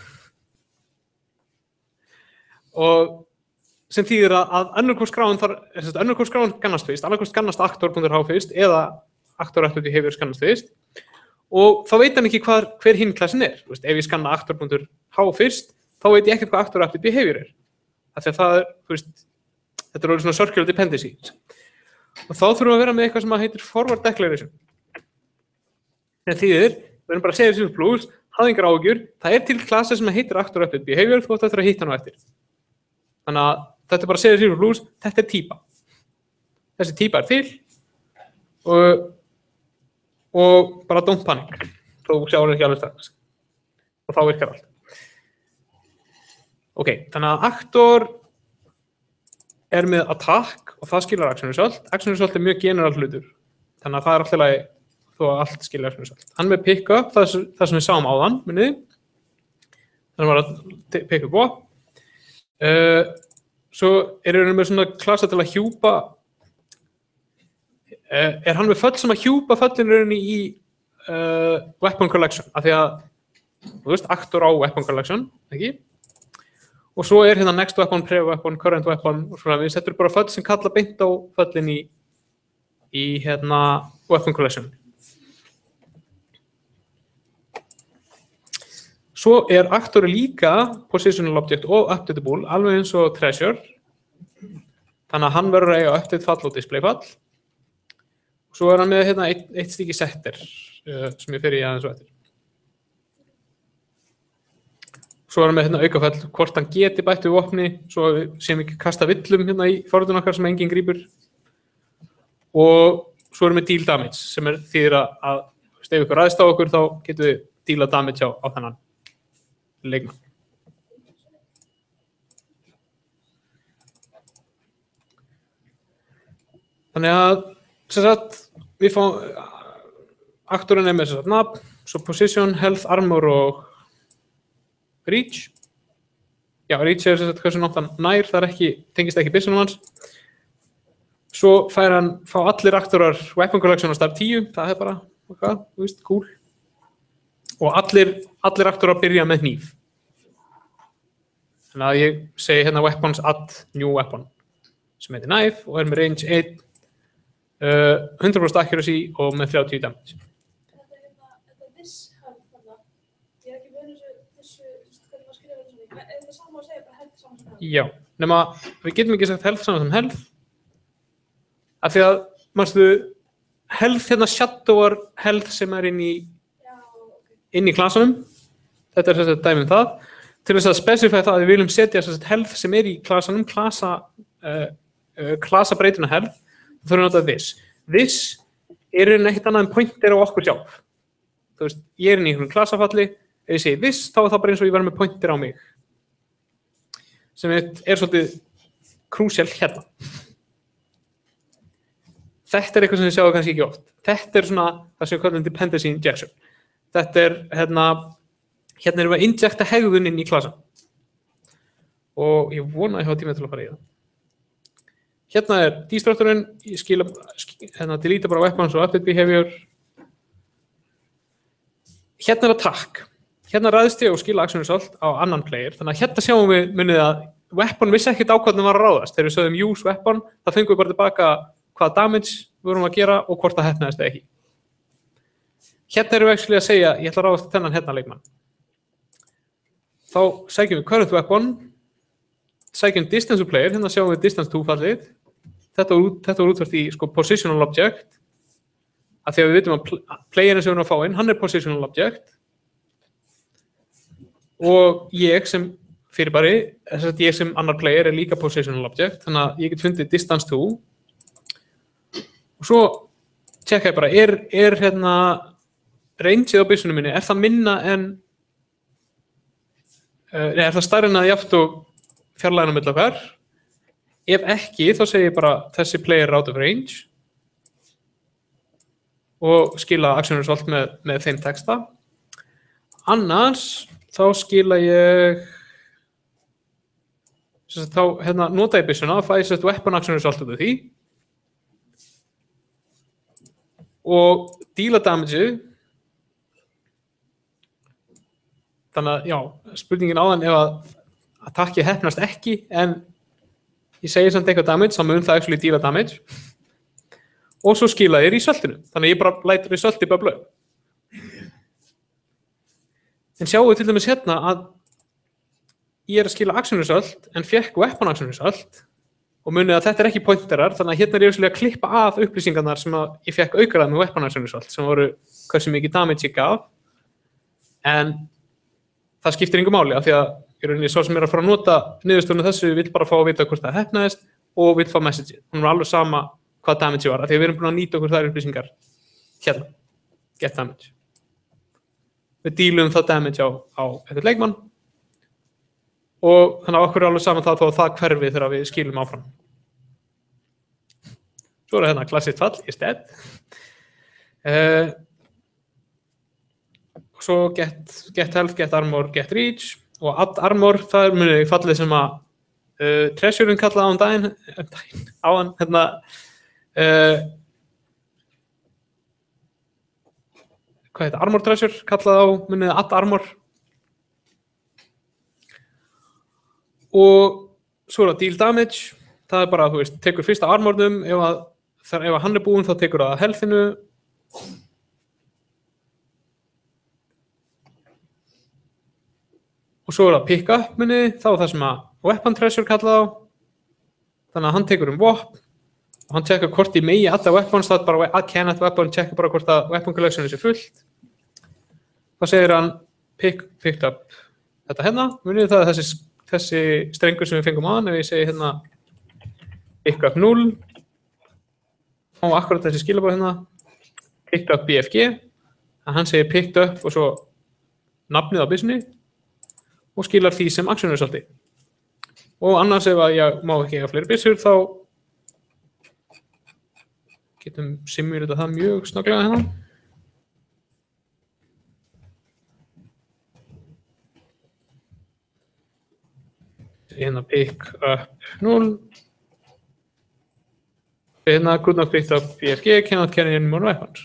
Og sem þýðir að, að önnur hvort skráin þarf, önnur hvort skráin skannast fyrst, annað hvort skannast aktor.h fyrst eða aktor update behavior skannast fyrst. Og þá veit hann ekki hvar, hver hinn klassin er. Veist, ef ég skanna aktor.h fyrst, þá veit ég ekkert hvað aktor update behavior er. Af því að það er, þú veist, þetta er orðið svona circular dependencies. Og þá þurfum við að vera með eitthvað sem heitir forward declaration. Það þýðir, við erum bara að segja C plus plus, hafðu engar áhyggjur, það er til klassa sem heitir aktor update behavior, þú ætti að hitta hann á eftir. Þannig að þetta er bara að segja C plus plus, þetta er típa. Þessi típa er til og og bara don't panic, þú sjáur ekki alveg strax og þá virkar allt. Ok, þannig að aktor er með attack og það skilar action result. Action result er mjög general hlutur, þannig að það er alltaf lagi þó að allt skilar action result. Hann með pick up, það, það sem við sáum áðan, minniði, þannig að pick up og uh, svo er hann með svona klassa til að hjúpa. Er hann með föll sem að hjúpa föllinu í uh, weapon collection, af því að, þú veist, aktor á weapon collection, ekki? Og svo er hérna next weapon, pre-weapon, current weapon, og svona við setjum bara föll sem kalla beint á föllin í, í hérna weapon collection. Svo er aktor líka positional object og updatable, alveg eins og treasure, þannig að hann verður að eiga update fall og display fall. Svo er hann með hérna, eitt, eitt stykki setter uh, sem ég fer í aðeins og eftir. Svo er hann með hérna, aukafall, hvort hann geti bætt við vopni, svo sem ekki kasta villum hérna, í forritun okkar sem enginn grípur. Og svo erum við deal damage sem er þýðir að, að ef ykkur ræðst á okkur þá getum við deala damage á, á þennan leikmann. Þannig að sem sagt, við fáum aktorinn er með sem sagt nafn, svo position, health, armor og reach. Já, reach er sem sagt hversu nátt hann nær, það er ekki, tengist ekki byssunum hans. Svo fær hann, fá allir aktorar weapon collection á staf tíu, það er bara, hvað, þú veist, cool. Og allir, allir aktorar byrja með hníf. Þannig að ég segi hérna weapons add new weapon sem heitir knife og er með range eitt, uh, hundrað prósent accuracy og með þrjátíu damage. Þetta er hérna, þetta er this health þarna. Ég er ekki með þessu, þessu, hvernig maður skrifa þessu svona. Er þetta sama að segja bara health saman sem health? Já, nema við getum ekki sagt health saman sem health af því að, manstu, health hérna shadowar health sem er inn í, Já, ok. inn í klasanum. Þetta er þess að dæmi um það. Til þess að specify það að við viljum setja þess að health sem er í klasanum, klasa, uh, uh, klasabreytuna health, þá þurfum við að nota this. This er í rauninni ekkert annað en pointer á okkur sjálf. Þú veist, ég er inn í einhverjum klasafalli, ef ég segi this, þá er það bara eins og ég verður með pointer á mig. Sem er, er svolítið crucial hérna. Þetta er eitthvað sem við sjáum kannski ekki oft. Þetta er svona það sem við kallum dependency injection. Þetta er, hérna, hérna erum við að injecta hegðun inn í klasan. Og ég vona að ég hafa tíma til að fara í það. Hérna er destructorinn, ég skila, hérna, delete bara weapons og update behavior. Hérna er attack. Hérna ræðist ég og skila action result á annan player. Þannig að hérna sjáum við munið að weapon vissi ekkert á hvernig var að ráðast. Þegar við sögðum use weapon, það fengum við bara tilbaka hvaða damage við vorum að gera og hvort það heppnaðist eða ekki. Hérna erum við actually að segja, ég ætla að ráðast þennan hérna leikmann. Þá sækjum við current weapon, sækjum distance to player, hérna sjáum við distance to fallið. Þetta var, þetta var útvært í sko, positional object, af því að við vitum að playerinn sem við erum að fá inn, hann er positional object. Og ég sem fyrirbæri, þess að ég sem annar player er líka positional object, þannig að ég get fundið distance to. Og svo tjekka ég bara, er, er hérna rangeið á byssunum minni, er það minna en, uh, er það stærri en að jafnt og fjarlægina á milli okkar? Ef ekki, þá segi ég bara þessi player er out of range og skila action result með, með þeim texta. Annars, þá skila ég, þá hérna, nota ég byssuna og fæ ég sett weapon action result út af því. Og díla damage þannig að já, spurningin áðan ef að attackið heppnast ekki en ég segi samt eitthvað damage þá mun það actually díla damage og svo skila ég resultinu þannig að ég bara læt resulti bubla upp. En sjáum við til dæmis hérna að ég er að skila action result en fékk weapon action result og munið að þetta er ekki pointerar, þannig að hérna er ég að klippa af upplýsingarnar sem að ég fekk aukarað með weapon action result, sem voru hversu mikið damage ég gaf, en það skiptir engu máli, af því að í rauninni svo sem er að fara að nota niðurstöðuna þessu vill bara fá að vita hvort það heppnaðist og vill fá message. Hún var alveg sama hvað damage var, af því að við erum búin að nýta okkur þær upplýsingar hérna, get damage. Við dílum það damage á, á eitthvað leikmann, og þannig að okkur er alveg saman það þó að það hverfi þegar við skilum áfram. Svo er hérna klassískt fall, is dead. Uh, svo get, get health, get armor, get reach og add armor, það er munið fallið sem að uh, treasureinn kallaði á hann daginn, á hann, hérna, uh, hvað heit, armor treasure kallaði á munið add armor. Og svo er það deal damage, það er bara, þú veist, tekur fyrst af armornum, ef að, ef að hann er búinn þá tekur það af healthinu. Og svo er það pick up minni, þá er það sem að weapon treasure kallað á. Þannig að hann tekur um vopn, og hann tekur hvort í megi adda weapons, það er bara add cannot weapon, tekur bara hvort að weapon collection er fullt. Þá segir hann pick, picked up þetta hérna, munið það er þessi þessi strengur sem við fengum á hann, ef ég segi hérna pick up null og akkurat þessi skilabóð hérna pick up B F G, að hann segir picked up og svo nafnið á byssunni og skilar því sem action resulti. Og annars ef að ég má ekki hafa fleiri byssur þá getum simulita það mjög snögglega hérna. Hérna pick up null, hérna could not pick up B F G, cannot carry any more weapons.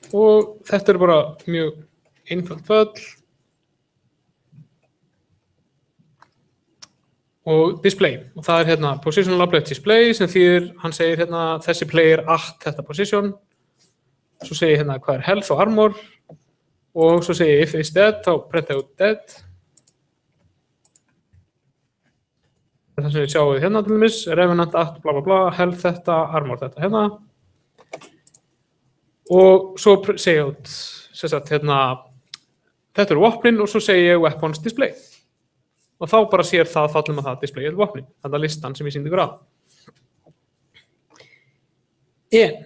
Og þetta er bara mjög einföld föll. Og display. Og það er hérna positional object display sem þýðir, hann segir hérna þessi player at þetta position. Svo segir hérna hvað er health og armor. Og svo segir if is dead, þá prenta ég út dead. Það sem við sjáum hérna til dæmis, revenant at bla bla bla, health þetta, armor þetta hérna. Og svo segir ég út, sem sagt hérna, þetta eru vopnin og svo segir ég weapons display. Og þá bara sér það fallum að það display er vopnin, þetta er listan sem ég sýndi ykkur á. En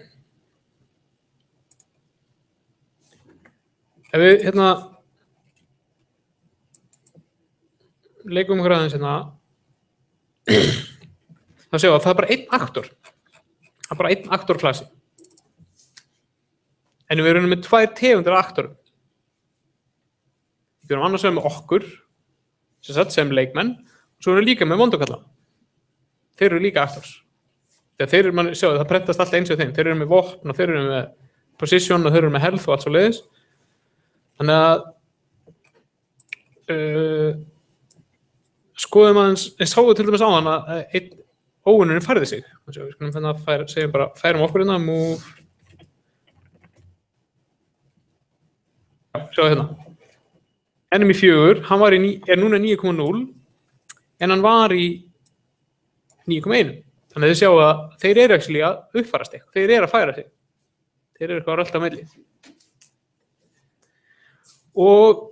ef við hérna leikum ykkur aðeins hérna, þá séum við að það er bara einn aktor. Það er bara einn aktorklasi. En við erum með tvær tegundir af aktorum. Við erum annars vegar með okkur, sem sagt sem leikmenn, og svo erum við líka með vondukalla. Þeir eru líka aktors. Þegar þeir eru, mann sjáu, það prentast alltaf eins og þeim. Þeir eru með vopn og þeir eru með position og þeir eru með health og allt svo leiðis. Þannig að uh, skoðum aðeins, ég sáu til dæmis á hann að einn óunnurinn færði sig. Sjá, við skulum þannig að færa, segjum bara, færum okkur hérna, move. Já, sjáu hérna. Enemy fjögur, hann var í, er núna níu komma núll, en hann var í níu komma eitt. Þannig að þið sjáu að þeir eru actually að uppfæra sig, þeir eru að færa sig. Þeir eru eitthvað alltaf melli. Og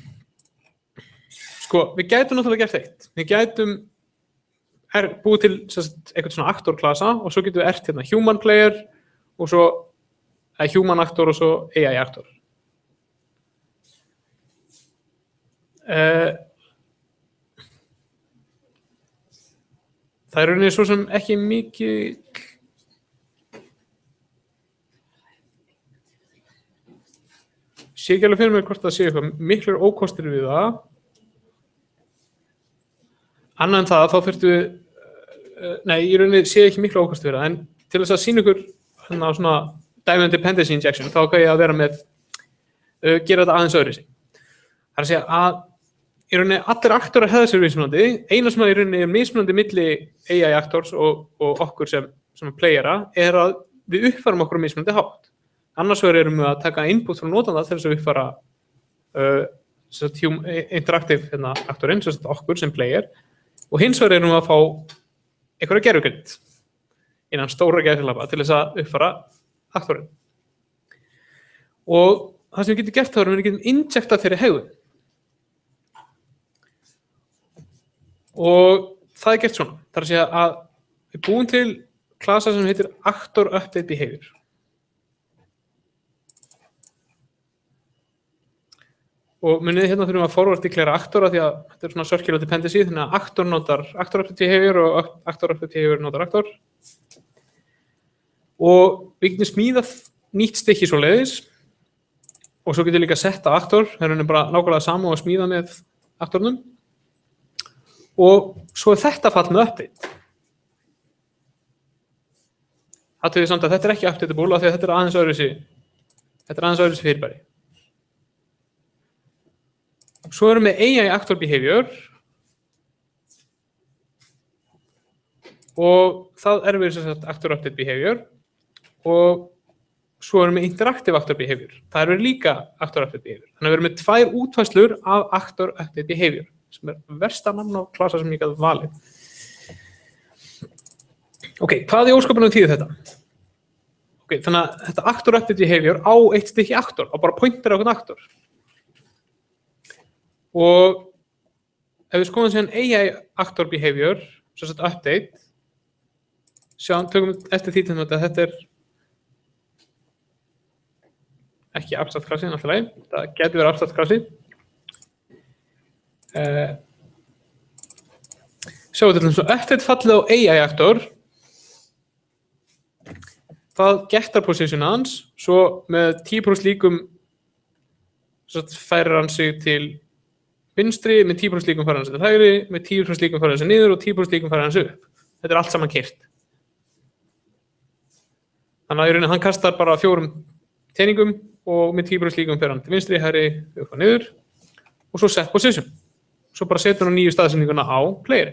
sko, við gætum náttúrulega gert eitt. Við gætum er, búið til sagt, eitthvað svona aktorklasa og svo getum við ert hérna human player og svo eh, human aktor og svo A I aktor. Uh, það er rauninni svo sem ekki mikið sé ekki alveg fyrir mig hvort það sé eitthvað miklar ókostir við það annað en það þá þurftu við uh, nei, í rauninni sé ekki miklar ókostir við það en til þess að sýna ykkur svona, svona diamond dependency injection þá kann ég að vera með uh, gera þetta aðeins öðru sig það er að segja að í rauninni allir aktorar hefða sér mismunandi, eina sem að í rauninni er mismunandi milli A I aktors og, og okkur sem, sem playera er að við uppfærum okkur mismunandi hátt. Annars vegar erum við að taka input frá notanda til þess að uppfæra uh, interaktiv hérna, aktorinn, sem okkur sem player og hins vegar erum við að fá einhverja gervigreind innan stóra gerðilapa til þess að uppfæra aktorinn. Og það sem við getum gert þá er að við getum injektað þeirri hegðun. Og það er gert svona. Það er að segja að við búum til klasa sem heitir Actor Update Behavior. Og munið hérna þurfum við að forward declare aktora því að þetta er svona circular dependency þannig að aktor notar Actor Update Behavior og Actor Update Behavior notar aktor. Og við getum smíðað nýtt stykki svo leiðis og svo getum við líka setta aktor, það er bara nákvæmlega sama og að smíða með aktornum. Og svo er þetta fall með update. Það er samt að þetta er ekki updateable af því að þetta er aðeins öðruvísi, þetta er aðeins öðruvísi fyrirbæri. Svo erum við A I actor behavior og það er við sem sagt actor update behavior og svo erum við interactive actor behavior. Það er við líka actor update behavior. Þannig að við erum með tvær útfærslur af actor update behavior. Sem er versta nafn á klasa sem ég gæti valið. Ok, hvað í ósköpunum þýðir þetta? Ok, þannig að þetta actor update behavior á eitt stykki aktor, á bara pointer á hvern aktor. Og ef við skoðum síðan A I actor behavior, svo sagt update, sjáum, tökum eftir því til þetta, þetta er ekki abstract klasi, náttúrulega, það getur verið abstract klasi. Uh, Sjáu til þess að eftir fallið á A I aktor það getar position hans svo með tíu prósent líkum færir hann sig til vinstri, með tíu prósent líkum færir hann sig til hægri, með tíu prósent líkum færir hann sig niður og tíu prósent líkum færir hann sig upp. Þetta er allt saman keyrt. Þannig að í rauninni hann kastar bara fjórum teiningum og með tíu prósent líkum fer hann til vinstri, hægri, upp og niður og svo set position. Svo bara setur hann nýju staðsendinguna á playeri.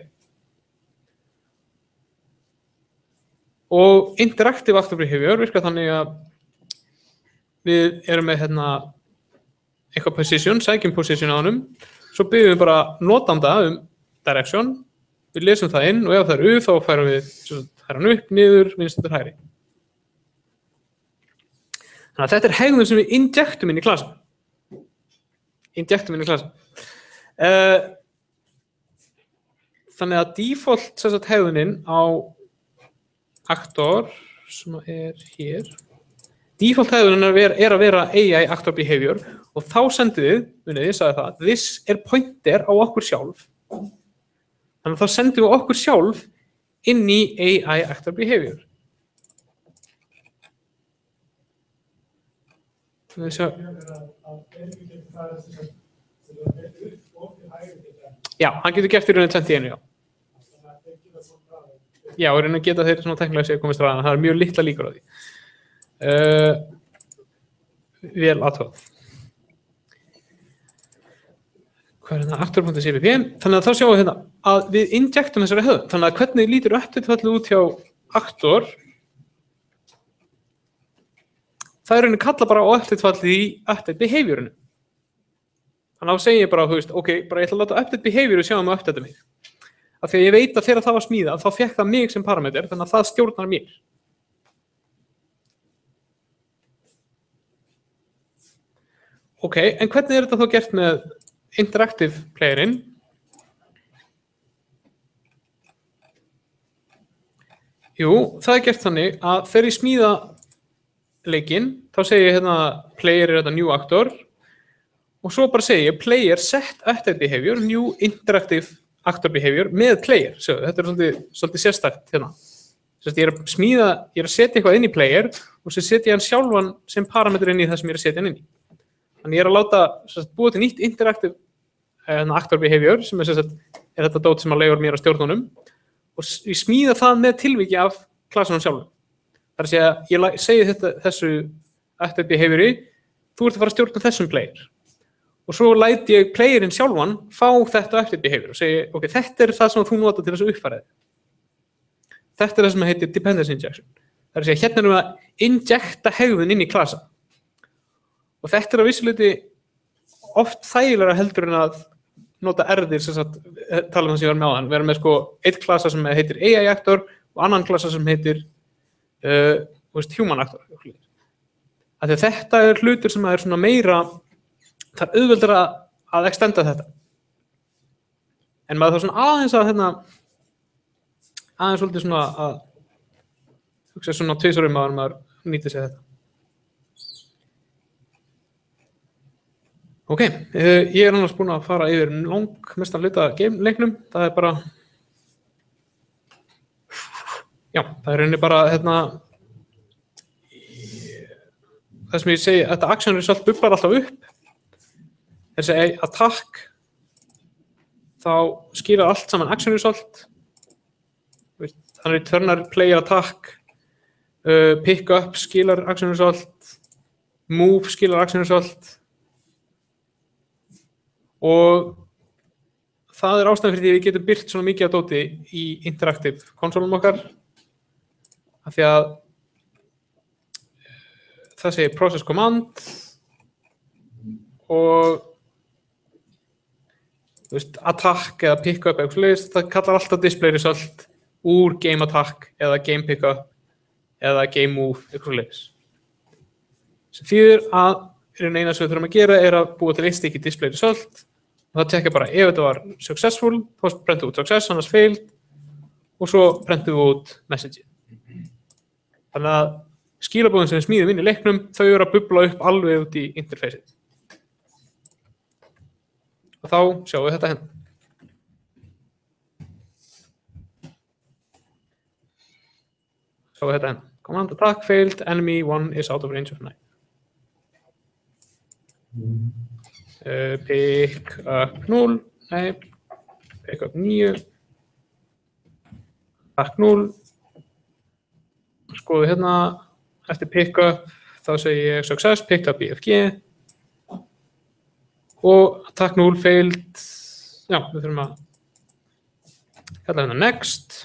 Og interactive active behavior virkar þannig að við erum með hérna eitthvað position, sækjum position á honum, svo byggjum við bara notanda um direction, við lesum það inn og ef það er U þá færum við hann upp, niður, vinstri til hægri. Þannig að þetta er hegðun sem við injectum inn í klasan. Injectum inn í klasan. Uh, þannig að default sem sagt hegðunin á actor sem er hér, default hegðunin er, ver, er að vera A I actor behavior og þá sendum við, munið ég sagði það, this er pointer á okkur sjálf. Þannig að þá sendum við okkur sjálf inn í A I actor behavior. Við sjá. Já, hann getur gert í rauninni tvennt í einu, já. Já, og rauninni geta þeir svona teknilega sér komist ræðan, það er mjög litla líkur á því. Uh, vel aðtöð. Hvað er hérna? actor.cpp. Þannig að þá sjáum við hérna að við injectum þessari höfn. Þannig að hvernig lítur update-fallið út hjá actor? Það er rauninni kalla bara á update-fallið í update behaviorinu. Þannig að þá segir ég bara, þú veist, ok, bara ég ætla að láta update behavioru sjá um að update mig. Af því að ég veit að þegar það var smíðað, þá fékk það mig sem parameter, þannig að það stjórnar mér. Ok, en hvernig er þetta þá gert með interactive playerinn? Jú, það er gert þannig að þegar ég smíða leikinn, þá segir ég hérna player er þetta new actor og svo bara segir ég player set update behavior, new interactive actor behavior með player. Svo, þetta er svolítið, svolítið sérstakt hérna. Sérst, ég er að smíða, ég er að setja eitthvað inn í player og svo setja ég hann sjálfan sem parameter inn í það sem ég er að setja hann inn í. Þannig ég er að láta sérst, búa til nýtt interactive uh, actor behavior sem er, sérst, er þetta dót sem að leiður mér að stjórnunum og ég smíða það með tilviki af klassunum sjálfum. Það er að segja, ég segi þetta, þessu update behaviori, þú ert að fara að stjórna þessum player. Og svo læt ég playerinn sjálfan fá þetta update behavior og segi, ok, þetta er það sem þú nota til þess að uppfæra þig. Þetta er það sem heitir dependency injection. Það er að segja, hérna erum við að injecta hegðun inn í klasa. Og þetta er að vissuleyti oft þægilega heldur en að nota erðir, sem sagt, tala um það sem ég var með á hann, vera með sko eitt klasa sem heitir A I actor og annan klasa sem heitir uh, veist, human actor. Að þetta er hlutur sem er svona meira það er auðveldur að, að extenda þetta. En maður þá svona aðeins að hérna, aðeins svolítið svona að hugsa svona tvisvarum að maður nýtir sig þetta. Ok, ég er annars búinn að fara yfir langmestan hluta leiknum. Það er bara, já, það er rauninni bara hérna, það sem ég segi, þetta action result bublar alltaf upp. Þessi attack, þá skilar allt saman action result. Þannig returnar player attack, uh, pick up skilar action result, move skilar action result. Og það er ástæðan fyrir því að við getum byrt svona mikið af dóti í interactive konsolum okkar. Af því að það segir process command og veist, attack eða pick up eða eitthvað, það kallar alltaf display result úr game attack eða game pick up eða game move eitthvað. Sem þýðir að eina sem við þurfum að gera er að búa til eitt stykki display result og það tekja bara ef þetta var successful, þá prentum við út success, annars failed og svo prentum við út message. Þannig að skilabóðin sem við smíðum inn í leiknum, þau eru að bubla upp alveg út í interfaceið. Og þá sjáum við þetta hérna. Sjáum við þetta hérna. Command attack failed, enemy one is out of range of knife. Uh, pick up null, nei, pick up níu, attack null. Skoðu hérna, eftir pick up, þá segi ég success, picked up B F G og attack null failed, já, við þurfum að kalla hérna next.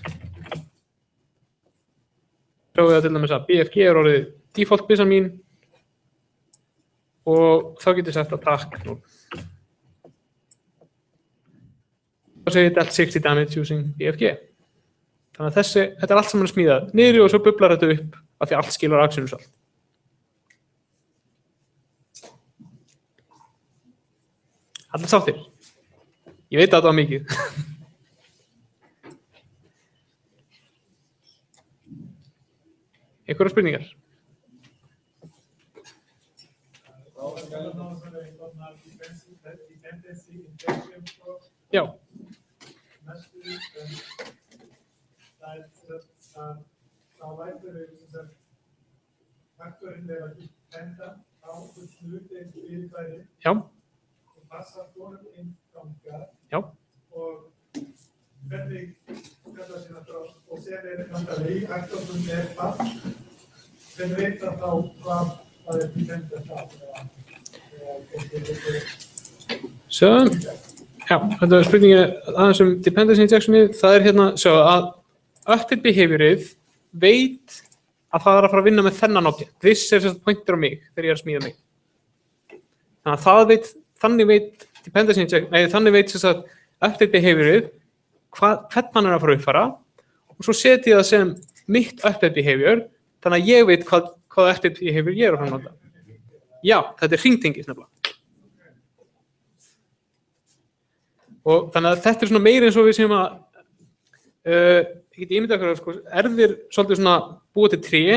Sjáum við að til dæmis að B F G er orðið default byssan mín og þá getur ég sett attack null. Þá segi ég dealt sixty damage using B F G. Þannig að þessi, þetta er allt saman smíðað niður og svo bublar þetta upp af því allt skilur actionus allt. Allir sáttir. Ég veit að þetta var mikið. Einhverjar spurningar? Já. Þá lætur við faktorinn vera dependa á hlutinn fyrirbæri. Já. Og passa honum innganga. Já. Og hvernig þetta sína frá og sér er náttúrulega í aktornum er það hvernig veit það þá hvað það er dependa það. Svo, já, þetta er spurningi aðeins um dependency injectioni, það er hérna, svo að update behaviorið veit að það er að fara að vinna með þennan objekt. This er sérst pointer á mig þegar ég er að smíða mig. Þannig að það veit, þannig veit dependency injection, nei þannig veit sérst að update behaviorið hvað, hvern hann er að fara að uppfæra og svo setja ég það sem mitt update behavior, þannig að ég veit hvað, hvað update behavior ég er að fara að nota. Já, þetta er hringtengis nefnilega. Og þannig að þetta er svona meira eins og við séum að uh, ég get ímyndað okkur, sko, erfðir svolítið svona búið til tré.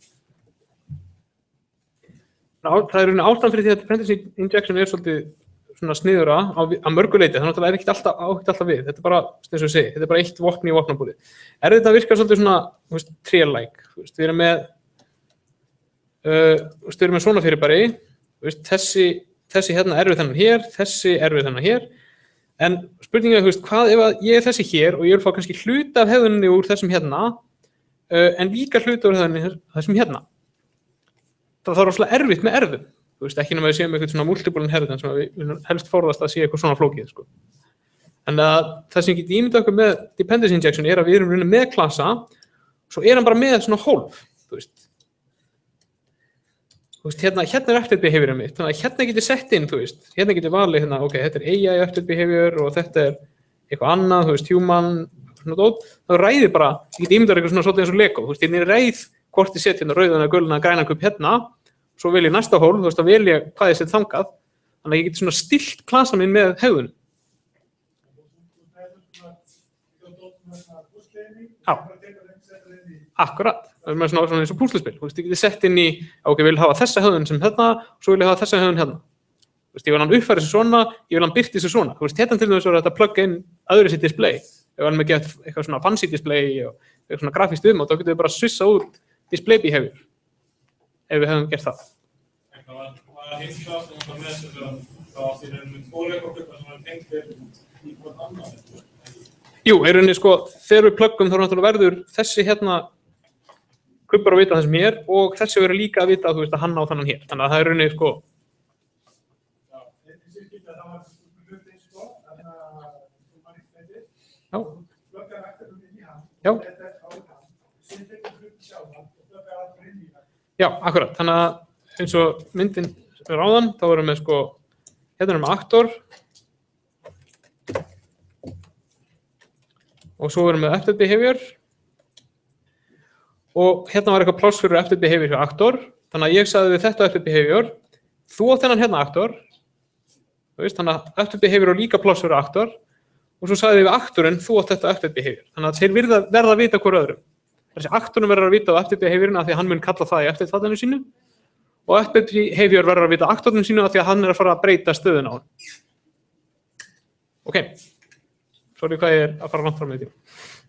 Það er rauninni ástæðan fyrir því að dependency injection er svolítið svona sniðura á, á mörgu leyti, þannig að það er ekkert alltaf, áhugt alltaf við. Þetta er bara, eins og ég segi, þetta er bara eitt vopn í vopnabúri. Er þetta virkar svolítið svona, þú veist, tré-like, þú veist, við erum með, uh, þú veist, við erum með svona fyrirbæri, þú veist, þessi, þessi hérna er við þennan hér, þessi er við þennan hér. En spurningin er, þú veist, hvað ef ég er þessi hér og ég vil fá kannski hluta af hefðunni úr þessum hérna, uh, en líka hluta úr hefðunni þessum hérna. Það er rosalega erfitt með erfum. Þú veist, ekki nema við séum eitthvað svona multiple inheritance sem við viljum helst forðast að sé eitthvað svona flókið, sko. En að það sem getur ímyndað okkur með dependency injection er að við erum með klassa, svo er hann bara með svona hólf, þú veist. Þú veist, hérna, hérna er update behavior mitt, þannig að hérna getur sett inn, þú veist, hérna getur valið hérna, ok, þetta er A I update behavior og þetta er eitthvað annað, þú veist, human, svona dót, þá ræðir bara, ég get ímyndað eitthvað svona svolítið eins og Lego, þú veist, hérna er ræð hvort ég set hérna rauðana, gulna, græna kubb hérna, svo vel ég næsta hólf, þú veist, þá vel ég hvað ég set þangað, þannig að ég get svona stillt klasa minn með hegðun. Já. Akkurat, það er með svona, svona eins og púsluspil, þú veist, ég geti sett inn í, ok, ég vil hafa þessa höfðun sem hérna, og svo vil ég hafa þessa höfðun hérna. Þú veist, ég vil hann uppfæra þessu svona, ég vil hann byrti þessu svona. Þú veist, hérna til dæmis voru þetta að plugga inn öðru sér display. Ef hann með gett eitthvað svona fancy display og eitthvað svona grafískt viðmót, þá getum við bara svissa úr display behavior, ef við hefum gert það. En hvað var hins það sem var með þess að það var síðan með tvoleikokkur sem var tengt við í hvort annað? Jú, í rauninni sko, þegar við pluggum þá náttúrulega verður þessi hérna kubbar að vita það sem ég er og þessi verður líka að vita að þú veist að hann á þannan hér. Þannig að það er rauninni sko. Já, þetta sé ekki að það var hlutinn sko, þannig að þú mann ekki veitir. Já. Pluggar akkurum inn í hann. Já. Þetta er á hann. Sér þetta hlutin sjálf hann og pluggar akkur inn í hann. Já, akkurat. Þannig að eins og myndin er áðan, þá erum við sko, hérna erum við aktor. Og svo erum við update behavior. Og hérna var eitthvað pláss fyrir update behavior hjá aktor. Þannig að ég sagði við þetta update behavior, þú átt þennan hérna aktor. Þú veist, þannig að update behavior og líka pláss fyrir aktor. Og svo sagði við aktorinn, þú átt þetta update behavior. Þannig að þeir verða, verða að vita hver öðrum. Þessi aktorinn verður að vita á update behaviorinn af því að hann mun kalla það í update þáttanum sínu. Og update behavior verður að vita aktorinn sínu af því að hann er að fara að breyta stöðuna á hann. Ok. Sorry hvað ég er að fara langt fram með því.